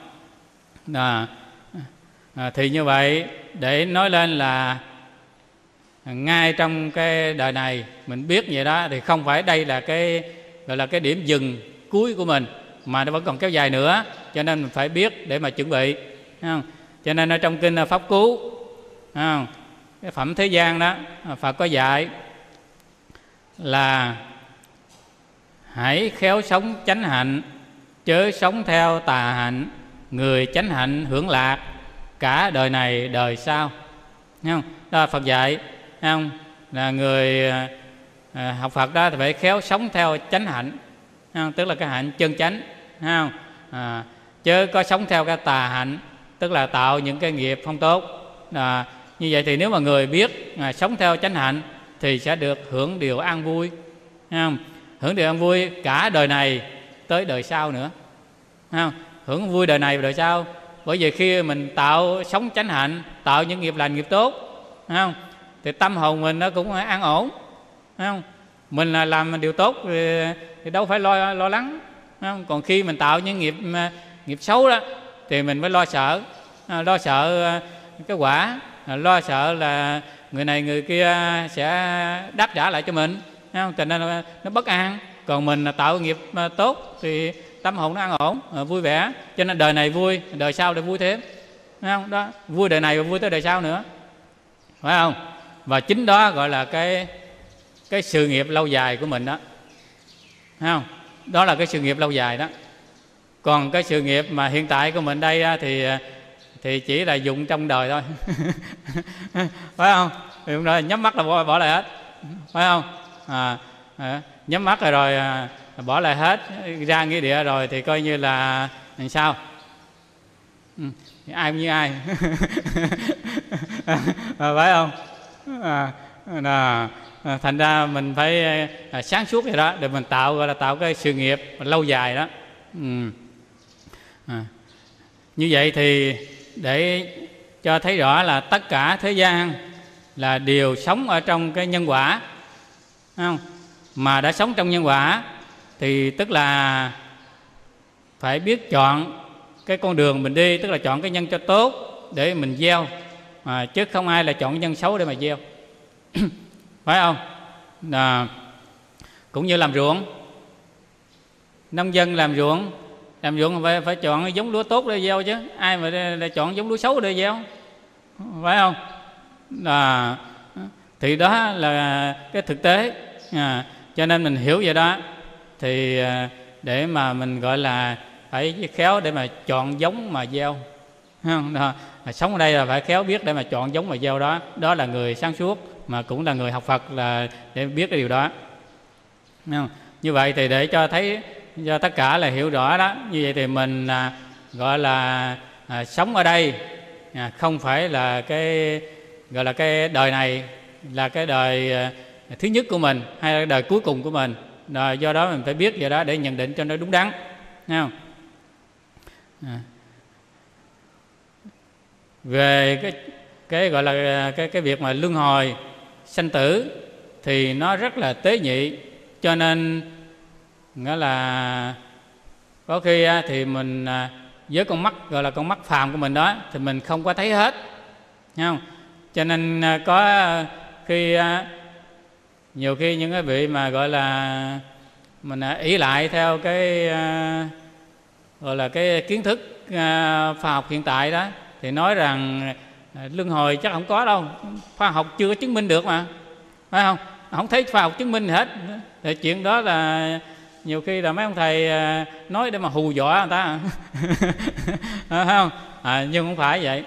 Thì như vậy để nói lên là ngay trong cái đời này mình biết vậy đó, thì không phải đây là cái gọi là cái điểm dừng cuối của mình, mà nó vẫn còn kéo dài nữa, cho nên mình phải biết để mà chuẩn bị, không? Cho nên ở trong kinh Pháp Cú, không? Cái phẩm thế gian đó Phật có dạy là hãy khéo sống chánh hạnh, chớ sống theo tà hạnh, người chánh hạnh hưởng lạc cả đời này đời sau, không? Đó là Phật dạy, không? Là người học Phật đó thì phải khéo sống theo chánh hạnh, không? Tức là cái hạnh chân chánh, không? Chứ có sống theo cái tà hạnh, tức là tạo những cái nghiệp không tốt. Như vậy thì nếu mà người biết sống theo chánh hạnh thì sẽ được hưởng điều an vui, không? Hưởng điều an vui cả đời này tới đời sau nữa, không? Hưởng vui đời này và đời sau. Bởi vì khi mình tạo sống chánh hạnh, tạo những nghiệp lành nghiệp tốt, không? Thì tâm hồn mình nó cũng an ổn, không? Mình là làm điều tốt thì đâu phải lo lắng, không? Còn khi mình tạo những nghiệp xấu đó thì mình mới lo sợ cái quả, lo sợ là người này người kia sẽ đáp trả lại cho mình, không? Cho nên nó bất an. Còn mình tạo nghiệp tốt thì tâm hồn nó an ổn, vui vẻ, cho nên đời này vui, đời sau lại vui thêm, không? Đó, vui đời này và vui tới đời sau nữa, phải không? Và chính đó gọi là cái cái sự nghiệp lâu dài của mình đó, thấy không? Đó là cái sự nghiệp lâu dài đó. Còn cái sự nghiệp mà hiện tại của mình đây thì chỉ là dùng trong đời thôi. Phải không? Thì cũng rồi, nhắm mắt là bỏ lại hết, phải không? Nhắm mắt rồi bỏ lại hết, ra nghĩa địa rồi thì coi như là sao? Ai cũng như ai. Phải không? Thành ra mình phải sáng suốt vậy đó, để mình gọi là tạo cái sự nghiệp lâu dài đó. Như vậy thì để cho thấy rõ là tất cả thế gian là đều sống ở trong cái nhân quả, không? Mà đã sống trong nhân quả thì tức là phải biết chọn cái con đường mình đi, tức là chọn cái nhân cho tốt để mình gieo, chứ không ai là chọn cái nhân xấu để mà gieo. Phải không? Cũng như làm ruộng, nông dân làm ruộng phải chọn cái giống lúa tốt để gieo chứ, ai mà để chọn giống lúa xấu để gieo, phải không? Thì đó là cái thực tế. Cho nên mình hiểu vậy đó, thì để mà mình gọi là phải khéo để mà chọn giống mà gieo, không? Sống ở đây là phải khéo biết để mà chọn giống mà gieo đó. Đó là người sáng suốt, mà cũng là người học Phật, là để biết cái điều đó, không? Như vậy thì để cho thấy cho tất cả là hiểu rõ đó. Như vậy thì mình gọi là sống ở đây không phải là cái gọi là cái đời này là cái đời thứ nhất của mình, hay là đời cuối cùng của mình. Do đó mình phải biết vậy đó để nhận định cho nó đúng đắn, thấy không? Về cái gọi là cái việc mà luân hồi sanh tử thì nó rất là tế nhị, cho nên nghĩa là có khi thì mình với con mắt gọi là con mắt phàm của mình đó thì mình không có thấy hết, thấy không? Cho nên có khi nhiều khi những cái vị mà gọi là mình ý lại theo cái gọi là cái kiến thức khoa học hiện tại đó, thì nói rằng luân hồi chắc không có đâu, khoa học chưa có chứng minh được mà, phải không? Không thấy khoa học chứng minh gì hết. Thì chuyện đó là nhiều khi là mấy ông thầy nói để mà hù dọa người ta. Phải không? Nhưng không phải vậy.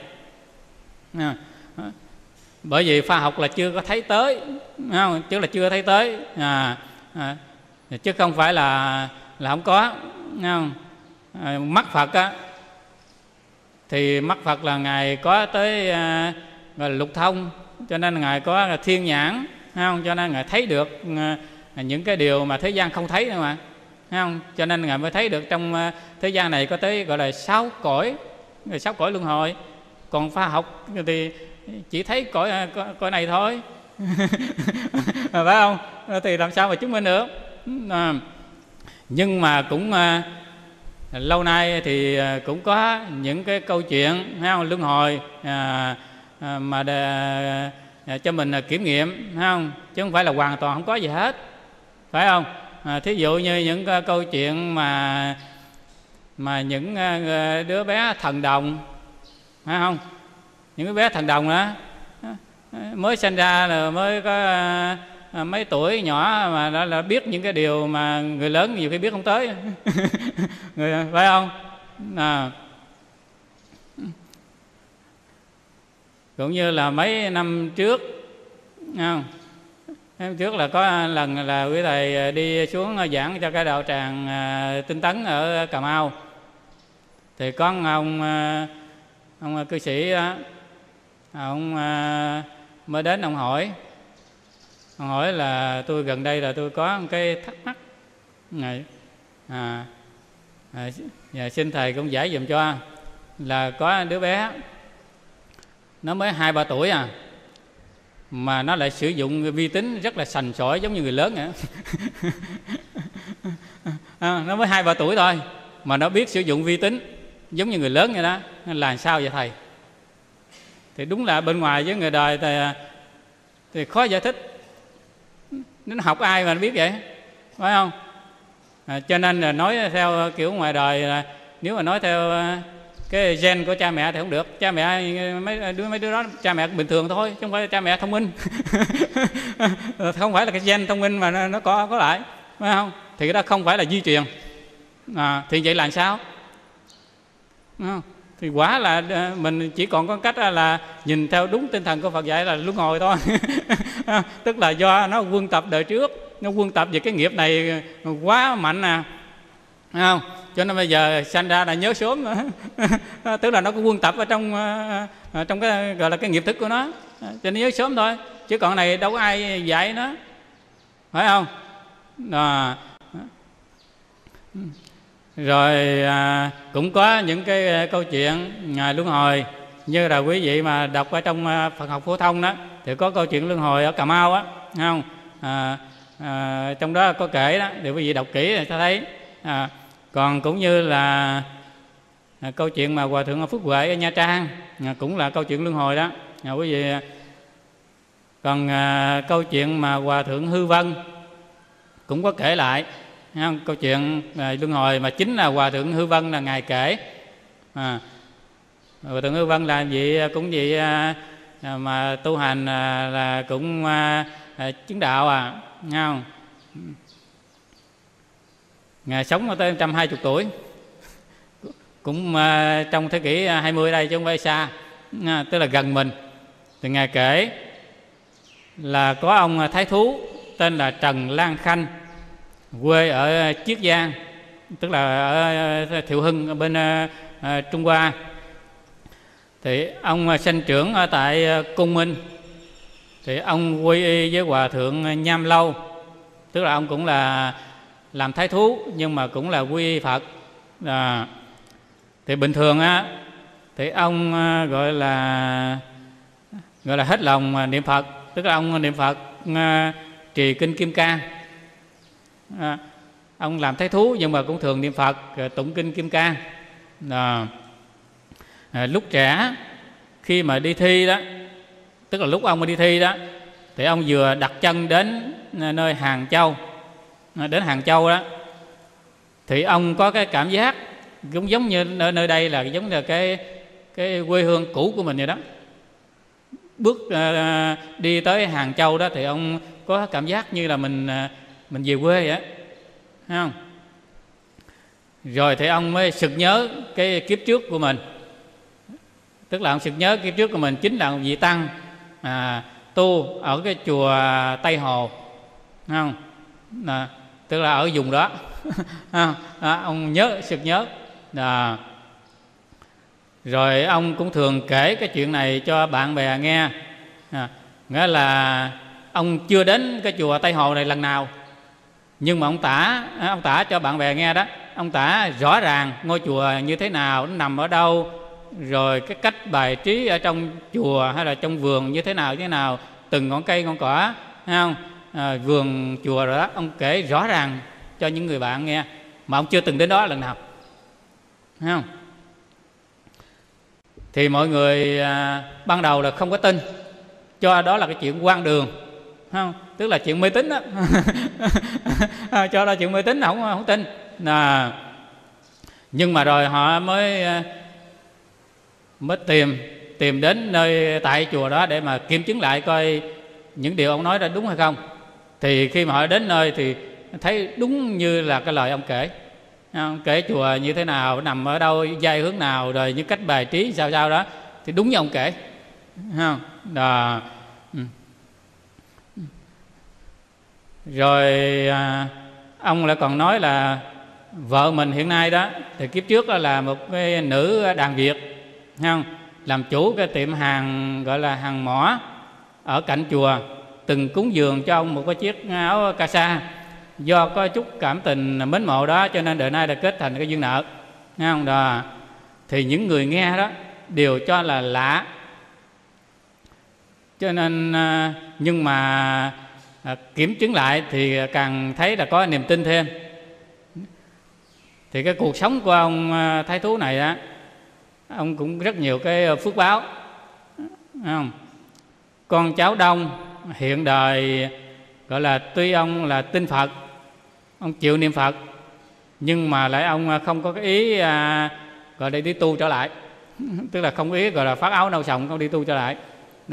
Bởi vì khoa học là chưa có thấy tới, không? Chứ là chưa thấy tới, chứ không phải là không có, không? Mắt Phật á, thì mắt Phật là Ngài có tới gọi là lục thông, cho nên Ngài có thiên nhãn, không? Cho nên Ngài thấy được những cái điều mà thế gian không thấy nữa mà, không? Cho nên Ngài mới thấy được trong thế gian này có tới gọi là 6 cõi luân hồi. Còn khoa học thì chỉ thấy cõi này thôi. Phải không? Thì làm sao mà chứng minh được? Nhưng mà cũng lâu nay thì cũng có những cái câu chuyện, thấy không? Luân hồi mà cho mình kiểm nghiệm, thấy không? Chứ không phải là hoàn toàn không có gì hết, phải không? Thí dụ như những câu chuyện mà những đứa bé thần đồng, phải không? Những đứa bé thần đồng đó mới sinh ra là mới có mấy tuổi nhỏ mà đã là biết những cái điều mà người lớn nhiều khi biết không tới. Phải không? Cũng như là mấy năm trước, không? Năm trước là có lần là quý thầy đi xuống giảng cho cái đạo tràng Tinh Tấn ở Cà Mau, thì có ông cư sĩ đó, ông mới đến, ông hỏi là tôi gần đây là tôi có một cái thắc mắc này, xin thầy cũng giải dùm cho. Là có đứa bé nó mới 2-3 tuổi mà nó lại sử dụng vi tính rất là sành sỏi giống như người lớn vậy. Nó mới 2-3 tuổi thôi mà nó biết sử dụng vi tính giống như người lớn vậy đó, là sao vậy thầy? Thì đúng là bên ngoài với người đời thì khó giải thích. Nó học ai mà nó biết vậy, phải không? Cho nên là nói theo kiểu ngoài đời là, nếu mà nói theo cái gen của cha mẹ thì không được. Cha mẹ mấy đứa đó cha mẹ bình thường thôi, chứ không phải là cha mẹ thông minh. Không phải là cái gen thông minh mà nó có lại, phải không? Thì cái đó không phải là di truyền. Thì vậy là sao? Không? Thì quả là mình chỉ còn có cách là nhìn theo đúng tinh thần của Phật dạy là luân hồi thôi. Tức là do nó quân tập đời trước, nó quân tập về cái nghiệp này quá mạnh không? Cho nên bây giờ sanh ra là nhớ sớm. Tức là nó có quân tập ở trong cái gọi là cái nghiệp thức của nó, cho nên nhớ sớm thôi, chứ còn này đâu có ai dạy nó, phải không? Rồi cũng có những cái câu chuyện luân hồi, như là quý vị mà đọc ở trong Phật học phổ thông đó, thì có câu chuyện luân hồi ở Cà Mau á, không? Trong đó có kể đó, thì quý vị đọc kỹ thì ta thấy. Còn cũng như là câu chuyện mà Hòa Thượng Phước Huệ ở Nha Trang, cũng là câu chuyện luân hồi đó, quý vị. Còn câu chuyện mà Hòa Thượng Hư Vân cũng có kể lại, câu chuyện luân hồi, mà chính là Hòa Thượng Hư Vân là ngài kể. Hòa Thượng Hư Vân là gì, cũng gì mà tu hành là cũng chứng đạo không? Ngài sống tới 120 tuổi, cũng trong thế kỷ 20 đây chứ không phải xa, tức là gần mình. Thì ngài kể là có ông thái thú tên là Trần Lan Khanh, quê ở Chiết Giang, tức là ở Thiệu Hưng ở bên Trung Hoa. Thì ông sanh trưởng ở tại Cung Minh. Thì ông quy y với Hòa Thượng Nham Lâu, tức là ông cũng là làm thái thú nhưng mà cũng là quy y Phật. Thì bình thường á, thì ông gọi là hết lòng niệm Phật, tức là ông niệm Phật trì kinh Kim Cang. Ông làm thái thú nhưng mà cũng thường niệm Phật, tụng kinh Kim Cang. Lúc trẻ khi mà đi thi đó, tức là lúc ông đi thi đó, thì ông vừa đặt chân đến nơi Hàng Châu, đến Hàng Châu đó, thì ông có cái cảm giác cũng giống như nơi đây là giống như cái quê hương cũ của mình vậy đó. Bước đi tới Hàng Châu đó thì ông có cảm giác như là mình về quê vậy, thấy không? Rồi thì ông mới sực nhớ cái kiếp trước của mình, tức là ông sực nhớ kiếp trước của mình chính là một vị tăng tu ở cái chùa Tây Hồ, thấy không? Tức là ở vùng đó. Ông sực nhớ. Rồi ông cũng thường kể cái chuyện này cho bạn bè nghe. Nghĩa là ông chưa đến cái chùa Tây Hồ này lần nào, nhưng mà ông tả cho bạn bè nghe đó. Ông tả rõ ràng ngôi chùa như thế nào, nó nằm ở đâu, rồi cái cách bài trí ở trong chùa hay là trong vườn như thế nào, từng ngọn cây ngọn cỏ, thấy không? Vườn chùa rồi đó, ông kể rõ ràng cho những người bạn nghe, mà ông chưa từng đến đó lần nào, thấy không? Thì mọi người ban đầu là không có tin, cho đó là cái chuyện hoang đường, không? Tức là chuyện mê tín đó. Cho đó chuyện mê tín, không tin. Nhưng mà rồi họ mới tìm đến nơi tại chùa đó để mà kiểm chứng lại coi những điều ông nói ra đúng hay không. Thì khi mà họ đến nơi thì thấy đúng như là cái lời ông kể. Ông kể chùa như thế nào, nằm ở đâu, giai hướng nào, rồi những cách bài trí sao đó, thì đúng như ông kể, không? Rồi ông lại còn nói là vợ mình hiện nay đó thì kiếp trước đó là một cái nữ đàn Việt, không? Làm chủ cái tiệm hàng gọi là hàng mỏ ở cạnh chùa, từng cúng dường cho ông một cái chiếc áo ca sa. Do có chút cảm tình mến mộ đó cho nên đời nay đã kết thành cái duyên nợ, nghe không? Thì những người nghe đó đều cho là lạ, cho nên nhưng mà kiểm chứng lại thì càng thấy là có niềm tin thêm. Thì cái cuộc sống của ông thái thú này á, ông cũng rất nhiều cái phước báo, không? Con cháu đông, hiện đời gọi là tuy ông là tin Phật, ông chịu niệm Phật, nhưng mà lại ông không có cái ý gọi là đi tu trở lại, tức là không ý gọi là phát áo nâu sòng, không đi tu trở lại.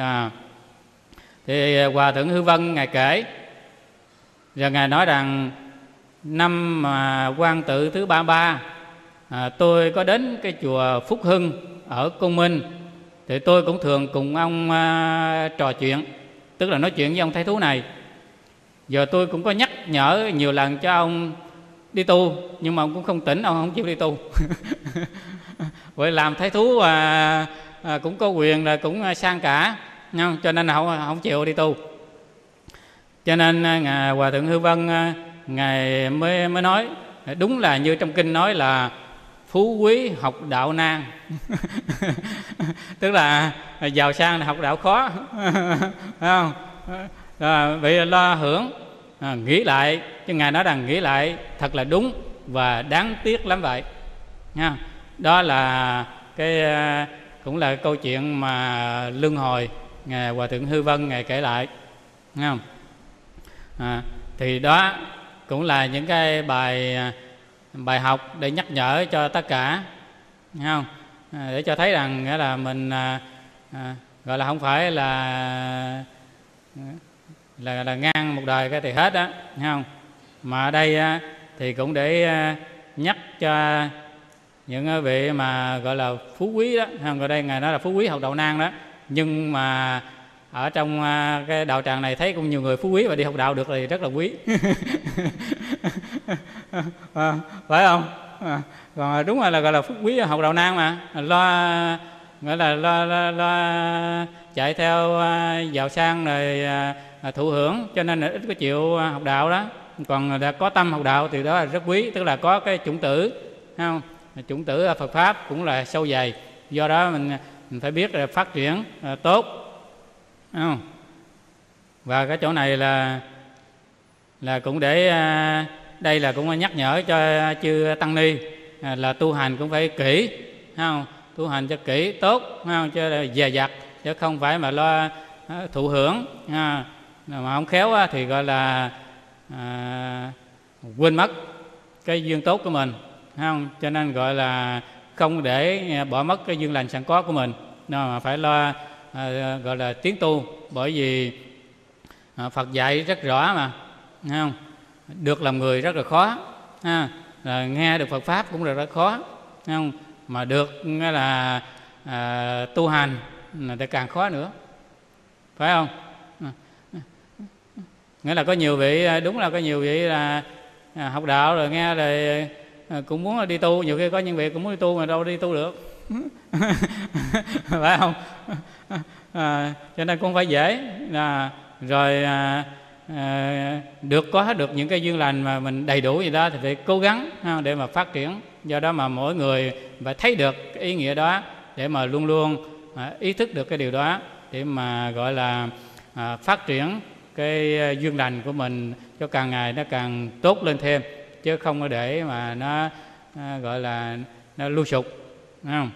Thì Hòa Thượng Hư Vân Ngài kể, và Ngài nói rằng năm Quan Tự thứ 33, tôi có đến cái chùa Phúc Hưng ở Côn Minh, thì tôi cũng thường cùng ông trò chuyện, tức là nói chuyện với ông Thái Thú này. Giờ tôi cũng có nhắc nhở nhiều lần cho ông đi tu, nhưng mà ông cũng không tỉnh, ông không chịu đi tu. Vậy làm Thái Thú cũng có quyền là cũng sang cả, không? Cho nên là không chịu đi tu. Cho nên Hòa Thượng Hư Vân Ngài mới nói, đúng là như trong kinh nói là phú quý học đạo nan. Tức là giàu sang là học đạo khó. Phải không? Vậy lo hưởng, nghĩ lại, chứ Ngài nói rằng nghĩ lại thật là đúng và đáng tiếc lắm vậy. Đó là cái cũng là câu chuyện mà luân hồi Ngài Hòa Thượng Hư Vân Ngài kể lại, nghe không? Thì đó cũng là những cái bài học để nhắc nhở cho tất cả, nghe không? Để cho thấy rằng nghĩa là mình gọi là không phải là ngang một đời cái thì hết á, nghe không? Mà ở đây thì cũng để nhắc cho những vị mà gọi là phú quý đó, ở đây Ngài nói là phú quý học đạo nan đó, nhưng mà ở trong cái đạo tràng này thấy cũng nhiều người phú quý và đi học đạo được thì rất là quý. Phải không? Còn đúng là gọi là phú quý học đạo nan mà gọi là lo chạy theo giàu sang rồi thụ hưởng, cho nên là ít có chịu học đạo đó. Còn đã có tâm học đạo thì đó là rất quý, tức là có cái chủng tử, không? Chủng tử Phật pháp cũng là sâu dày. Do đó mình phải biết là phát triển tốt, không? Và cái chỗ này là cũng để đây là cũng nhắc nhở cho chư tăng ni là tu hành cũng phải kỹ, không? Tu hành cho kỹ tốt, không? Chứ là dè dặt, chứ không phải mà lo thụ hưởng, mà không khéo thì gọi là quên mất cái duyên tốt của mình, không? Cho nên gọi là không để bỏ mất cái duyên lành sẵn có của mình, mà phải lo gọi là tiến tu. Bởi vì Phật dạy rất rõ mà, không? Được làm người rất là khó, là nghe được Phật pháp cũng rất khó, không? Mà được nghĩa là tu hành là càng khó nữa, phải không? Nghĩa là có nhiều vị, đúng là có nhiều vị là học đạo rồi nghe rồi cũng muốn đi tu, nhiều khi có những vị cũng muốn đi tu mà đâu đi tu được. Phải không? Cho nên cũng phải dễ rồi có được những cái duyên lành mà mình đầy đủ gì đó thì phải cố gắng để mà phát triển. Do đó mà mỗi người phải thấy được cái ý nghĩa đó để mà luôn luôn ý thức được cái điều đó để mà gọi là phát triển cái duyên lành của mình cho càng ngày nó càng tốt lên thêm, chứ không có để mà nó gọi là nó lu sụt, đúng không?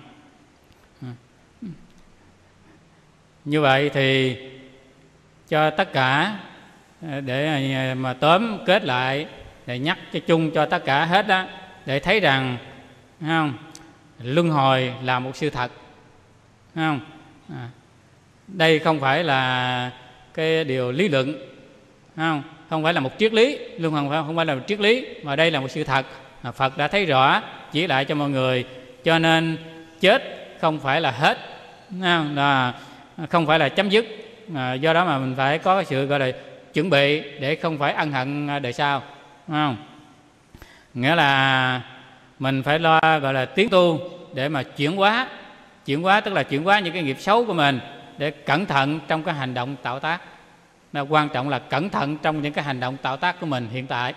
Như vậy thì cho tất cả, để mà tóm kết lại, để nhắc cho chung cho tất cả hết đó, để thấy rằng, không, luân hồi là một sự thật, không? Đây không phải là cái điều lý luận, không phải là một triết lý, luân hồi không phải là một triết lý, mà đây là một sự thật. Phật đã thấy rõ, chỉ lại cho mọi người, cho nên chết không phải là hết, không phải là chấm dứt. Do đó mà mình phải có cái sự gọi là chuẩn bị để không phải ân hận đời sau, không? Nghĩa là mình phải lo gọi là tiến tu để mà chuyển hóa, tức là chuyển hóa những cái nghiệp xấu của mình, để cẩn thận trong cái hành động tạo tác. Nó quan trọng là cẩn thận trong những cái hành động tạo tác của mình hiện tại,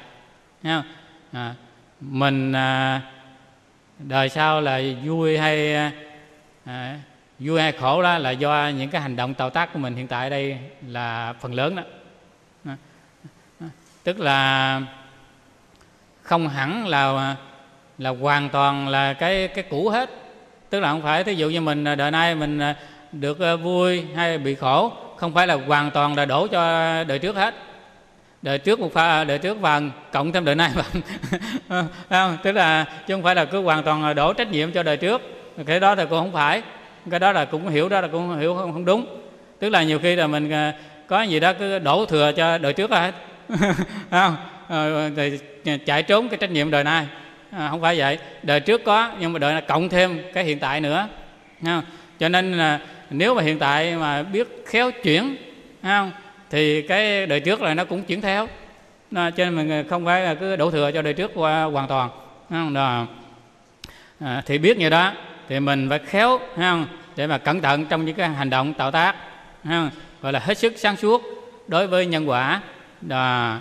mình đời sau là vui hay khổ đó là do những cái hành động tạo tác của mình hiện tại đây là phần lớn đó. Tức là không hẳn là hoàn toàn là cái cũ hết. Tức là không phải thí dụ như mình đời nay mình được vui hay bị khổ, không phải là hoàn toàn là đổ cho đời trước hết. Đời trước đời trước phần cộng thêm đời nay phần. Không? Tức là chứ không phải là cứ hoàn toàn đổ trách nhiệm cho đời trước. cái đó là cũng không phải, cái đó là cũng hiểu, đó là cũng hiểu không đúng. Tức là nhiều khi là mình có gì đó cứ đổ thừa cho đời trước hết không? Thì chạy trốn cái trách nhiệm đời nay. Không phải vậy, đời trước có nhưng mà đời này cộng thêm cái hiện tại nữa, không? Cho nên là nếu mà hiện tại mà biết khéo chuyển, không, thì cái đời trước là nó cũng chuyển theo. Cho nên mình không phải là cứ đổ thừa cho đời trước qua hoàn toàn, không? Đó. Thì biết như đó thì mình phải khéo, không, để mà cẩn thận trong những cái hành động tạo tác, không? Gọi là hết sức sáng suốt đối với nhân quả. Đó.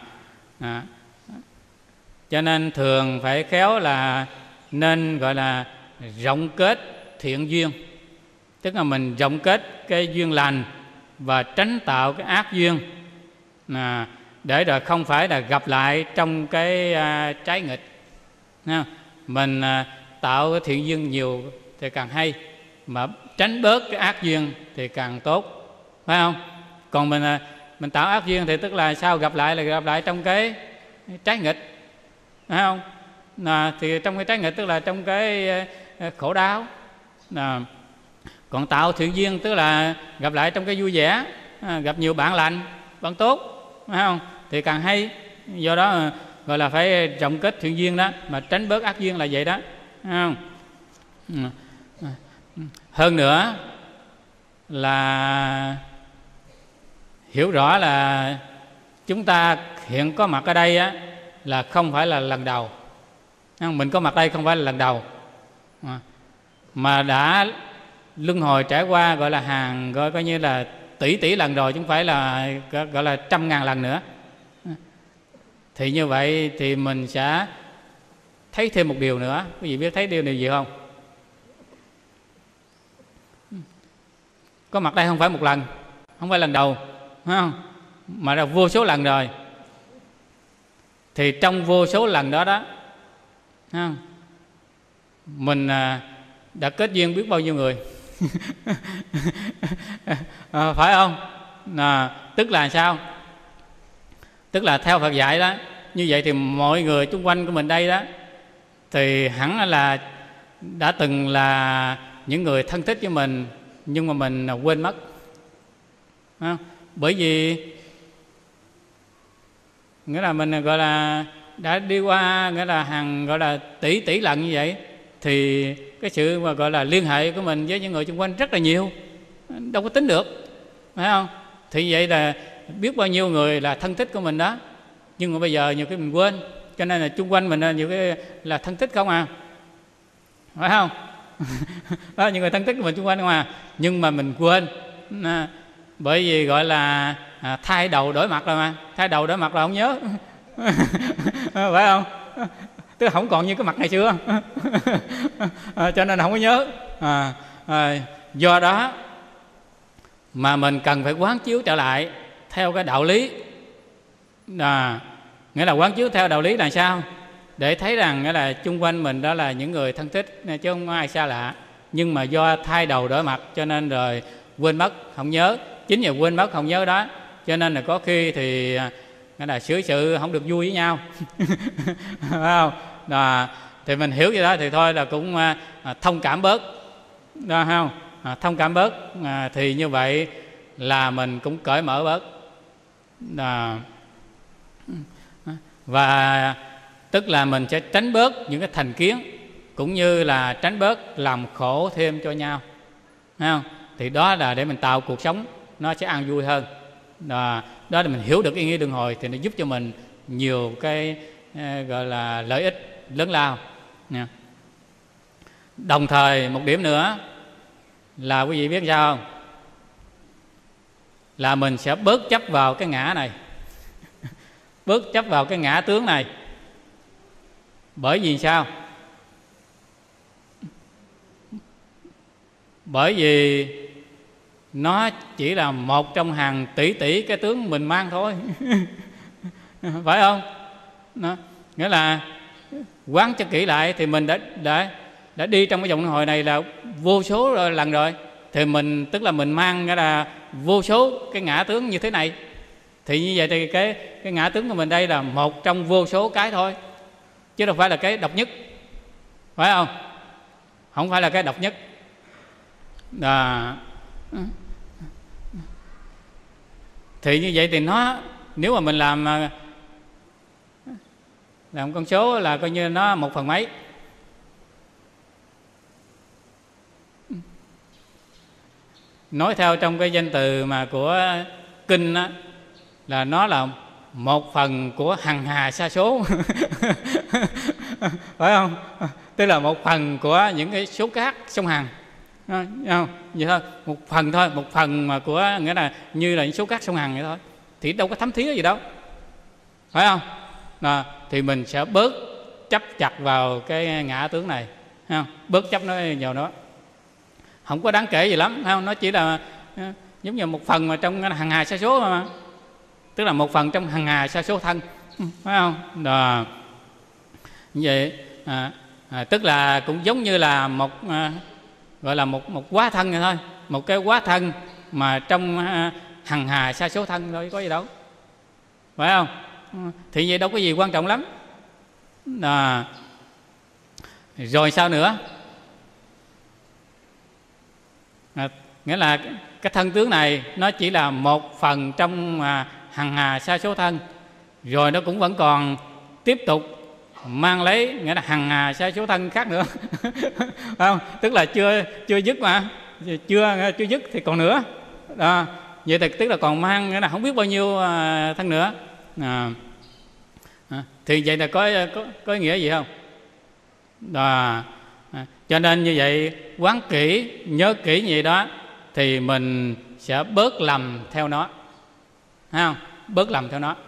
Cho nên thường phải khéo là nên gọi là rộng kết thiện duyên, tức là mình rộng kết cái duyên lành và tránh tạo cái ác duyên, để rồi không phải là gặp lại trong cái trái nghịch. Mình tạo cái thiện duyên nhiều thì càng hay, mà tránh bớt cái ác duyên thì càng tốt, phải không? Còn mình tạo ác duyên thì tức là sao? Gặp lại là gặp lại trong cái trái nghịch, phải không? Thì trong cái trái nghịch tức là trong cái khổ đau. Còn tạo thiện duyên tức là gặp lại trong cái vui vẻ, gặp nhiều bạn lành, bạn tốt, phải không? Thì càng hay. Do đó gọi là phải rộng kết thiện duyên đó, mà tránh bớt ác duyên là vậy đó, phải không? Hơn nữa là hiểu rõ là chúng ta hiện có mặt ở đây á, là không phải là lần đầu. Mình có mặt đây không phải là lần đầu, mà đã luân hồi trải qua gọi là hàng, gọi coi như là tỷ lần rồi, chứ không phải là gọi là 100.000 lần nữa. Thì như vậy thì mình sẽ thấy thêm một điều nữa. Quý vị biết thấy điều này gì không? Có mặt đây không phải một lần, không phải lần đầu, phải không? Mà là vô số lần rồi. Thì trong vô số lần đó đó, mình đã kết duyên biết bao nhiêu người phải không? Tức là sao? Tức là theo Phật dạy đó, như vậy thì mọi người xung quanh của mình đây đó thì hẳn là đã từng là những người thân thích với mình, nhưng mà mình quên mất. Bởi vì nghĩa là mình gọi là đã đi qua, nghĩa là hàng gọi là tỷ lần như vậy, thì cái sự mà gọi là liên hệ của mình với những người xung quanh rất là nhiều, đâu có tính được, phải không? Thì vậy là biết bao nhiêu người là thân thích của mình đó, nhưng mà bây giờ nhiều cái mình quên, cho nên là xung quanh mình nhiều cái là thân thích không à, phải không? Đó, những người thân thích của mình xung quanh không à, nhưng mà mình quên. Bởi vì gọi là thay đầu đổi mặt rồi mà, thay đầu đổi mặt là không nhớ phải không? Tức là không còn như cái mặt ngày xưa cho nên không có nhớ. Do đó mà mình cần phải quán chiếu trở lại theo cái đạo lý. Nghĩa là quán chiếu theo đạo lý là sao? Để thấy rằng nghĩa là chung quanh mình đó là những người thân thích, chứ không có ai xa lạ. Nhưng mà do thay đầu đổi mặt cho nên rồi quên mất, không nhớ. Chính nhờ quên mất không nhớ đó, cho nên là có khi thì nghĩa là xử sự không được vui với nhau phải không? Thì mình hiểu vậy đó thì thôi là cũng thông cảm bớt đó, không? Thông cảm bớt thì như vậy là mình cũng cởi mở bớt. Và tức là mình sẽ tránh bớt những cái thành kiến, cũng như là tránh bớt làm khổ thêm cho nhau, thấy không? Thì đó là để mình tạo cuộc sống nó sẽ an vui hơn. Đó là mình hiểu được ý nghĩa luân hồi thì nó giúp cho mình nhiều cái gọi là lợi ích lớn lao. Đồng thời một điểm nữa là quý vị biết sao không? Là mình sẽ bớt chấp vào cái ngã này bớt chấp vào cái ngã tướng này. Bởi vì sao? Bởi vì nó chỉ là một trong hàng tỷ cái tướng mình mang thôi phải không? Đó. Nghĩa là quán cho kỹ lại thì mình đã đi trong cái vòng luân hồi này là vô số lần rồi. Thì mình tức là mình mang cái là vô số cái ngã tướng như thế này. Thì như vậy thì cái ngã tướng của mình đây là một trong vô số cái thôi, chứ đâu phải là cái độc nhất, phải không? không phải là cái độc nhất. Thì như vậy thì nó, nếu mà mình làm con số là coi như nó 1 phần mấy. Nói theo trong cái danh từ mà của kinh á, là nó là 1 phần của hằng hà sa số. Phải không? Tức là 1 phần của những cái số cát sông Hằng, không? Vậy thôi, 1 phần thôi, 1 phần mà của, nghĩa là như là những số cát sông Hằng vậy thôi, thì đâu có thấm thía gì đâu, phải không? Thì mình sẽ bớt chấp chặt vào cái ngã tướng này, không? Bớt chấp nó vào nó, không có đáng kể gì lắm, không? Nó chỉ là giống như 1 phần mà trong hằng hà sa số mà, tức là 1 phần trong hằng hà sa số thân, phải không? Như vậy tức là cũng giống như là gọi là một quá thân này thôi, một cái quá thân mà trong hằng hà sa số thân thôi, có gì đâu, phải không? Thì vậy đâu có gì quan trọng lắm. Rồi sao nữa? Nghĩa là cái thân tướng này nó chỉ là 1 phần trong hằng hà sa số thân, rồi nó cũng vẫn còn tiếp tục mang lấy, nghĩa là hằng hà sa số thân khác nữa. Phải không? Tức là chưa dứt mà, chưa dứt thì còn nữa. Vậy thì tức là còn mang, nghĩa là không biết bao nhiêu thân nữa. Thì vậy là có ý nghĩa gì không? Cho nên như vậy quán kỹ, nhớ kỹ như vậy đó, thì mình sẽ bớt lầm theo nó, thấy không? Bớt lầm theo nó.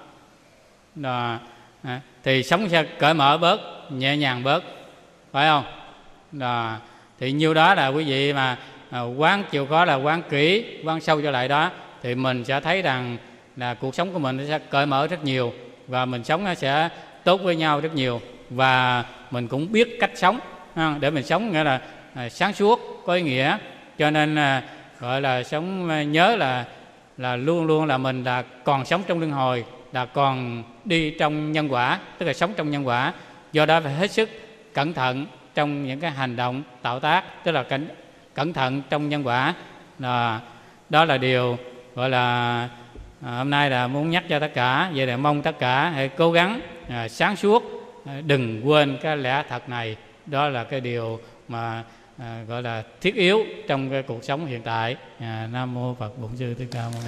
Thì sống sẽ cởi mở bớt, nhẹ nhàng bớt, phải không? Thì nhiêu đó là quý vị mà quán chịu khó là quán kỹ, quán sâu trở lại đó, thì mình sẽ thấy rằng là cuộc sống của mình sẽ cởi mở rất nhiều, và mình sống nó sẽ tốt với nhau rất nhiều, và mình cũng biết cách sống để mình sống, nghĩa là sáng suốt, có ý nghĩa. Cho nên gọi là sống, nhớ là luôn luôn là mình là còn sống trong luân hồi, là còn đi trong nhân quả, tức là sống trong nhân quả. Do đó phải hết sức cẩn thận trong những cái hành động tạo tác, tức là cẩn thận trong nhân quả. Đó là điều gọi là hôm nay là muốn nhắc cho tất cả. Vậy là mong tất cả hãy cố gắng sáng suốt, đừng quên cái lẽ thật này. Đó là cái điều mà gọi là thiết yếu trong cái cuộc sống hiện tại. Nam mô Phật Bổn Sư Thích Ca Mâu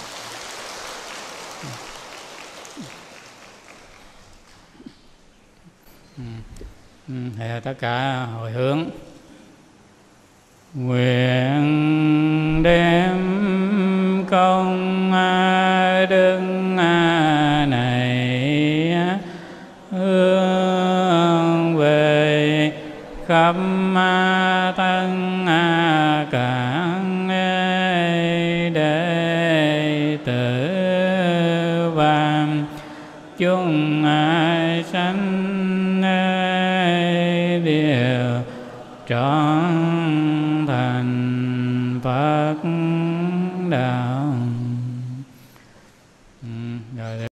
Ni. Thì tất cả hồi hướng. Nguyện đem công đức này hướng về khắp tất cả đệ tử và chúng sanh đều trọn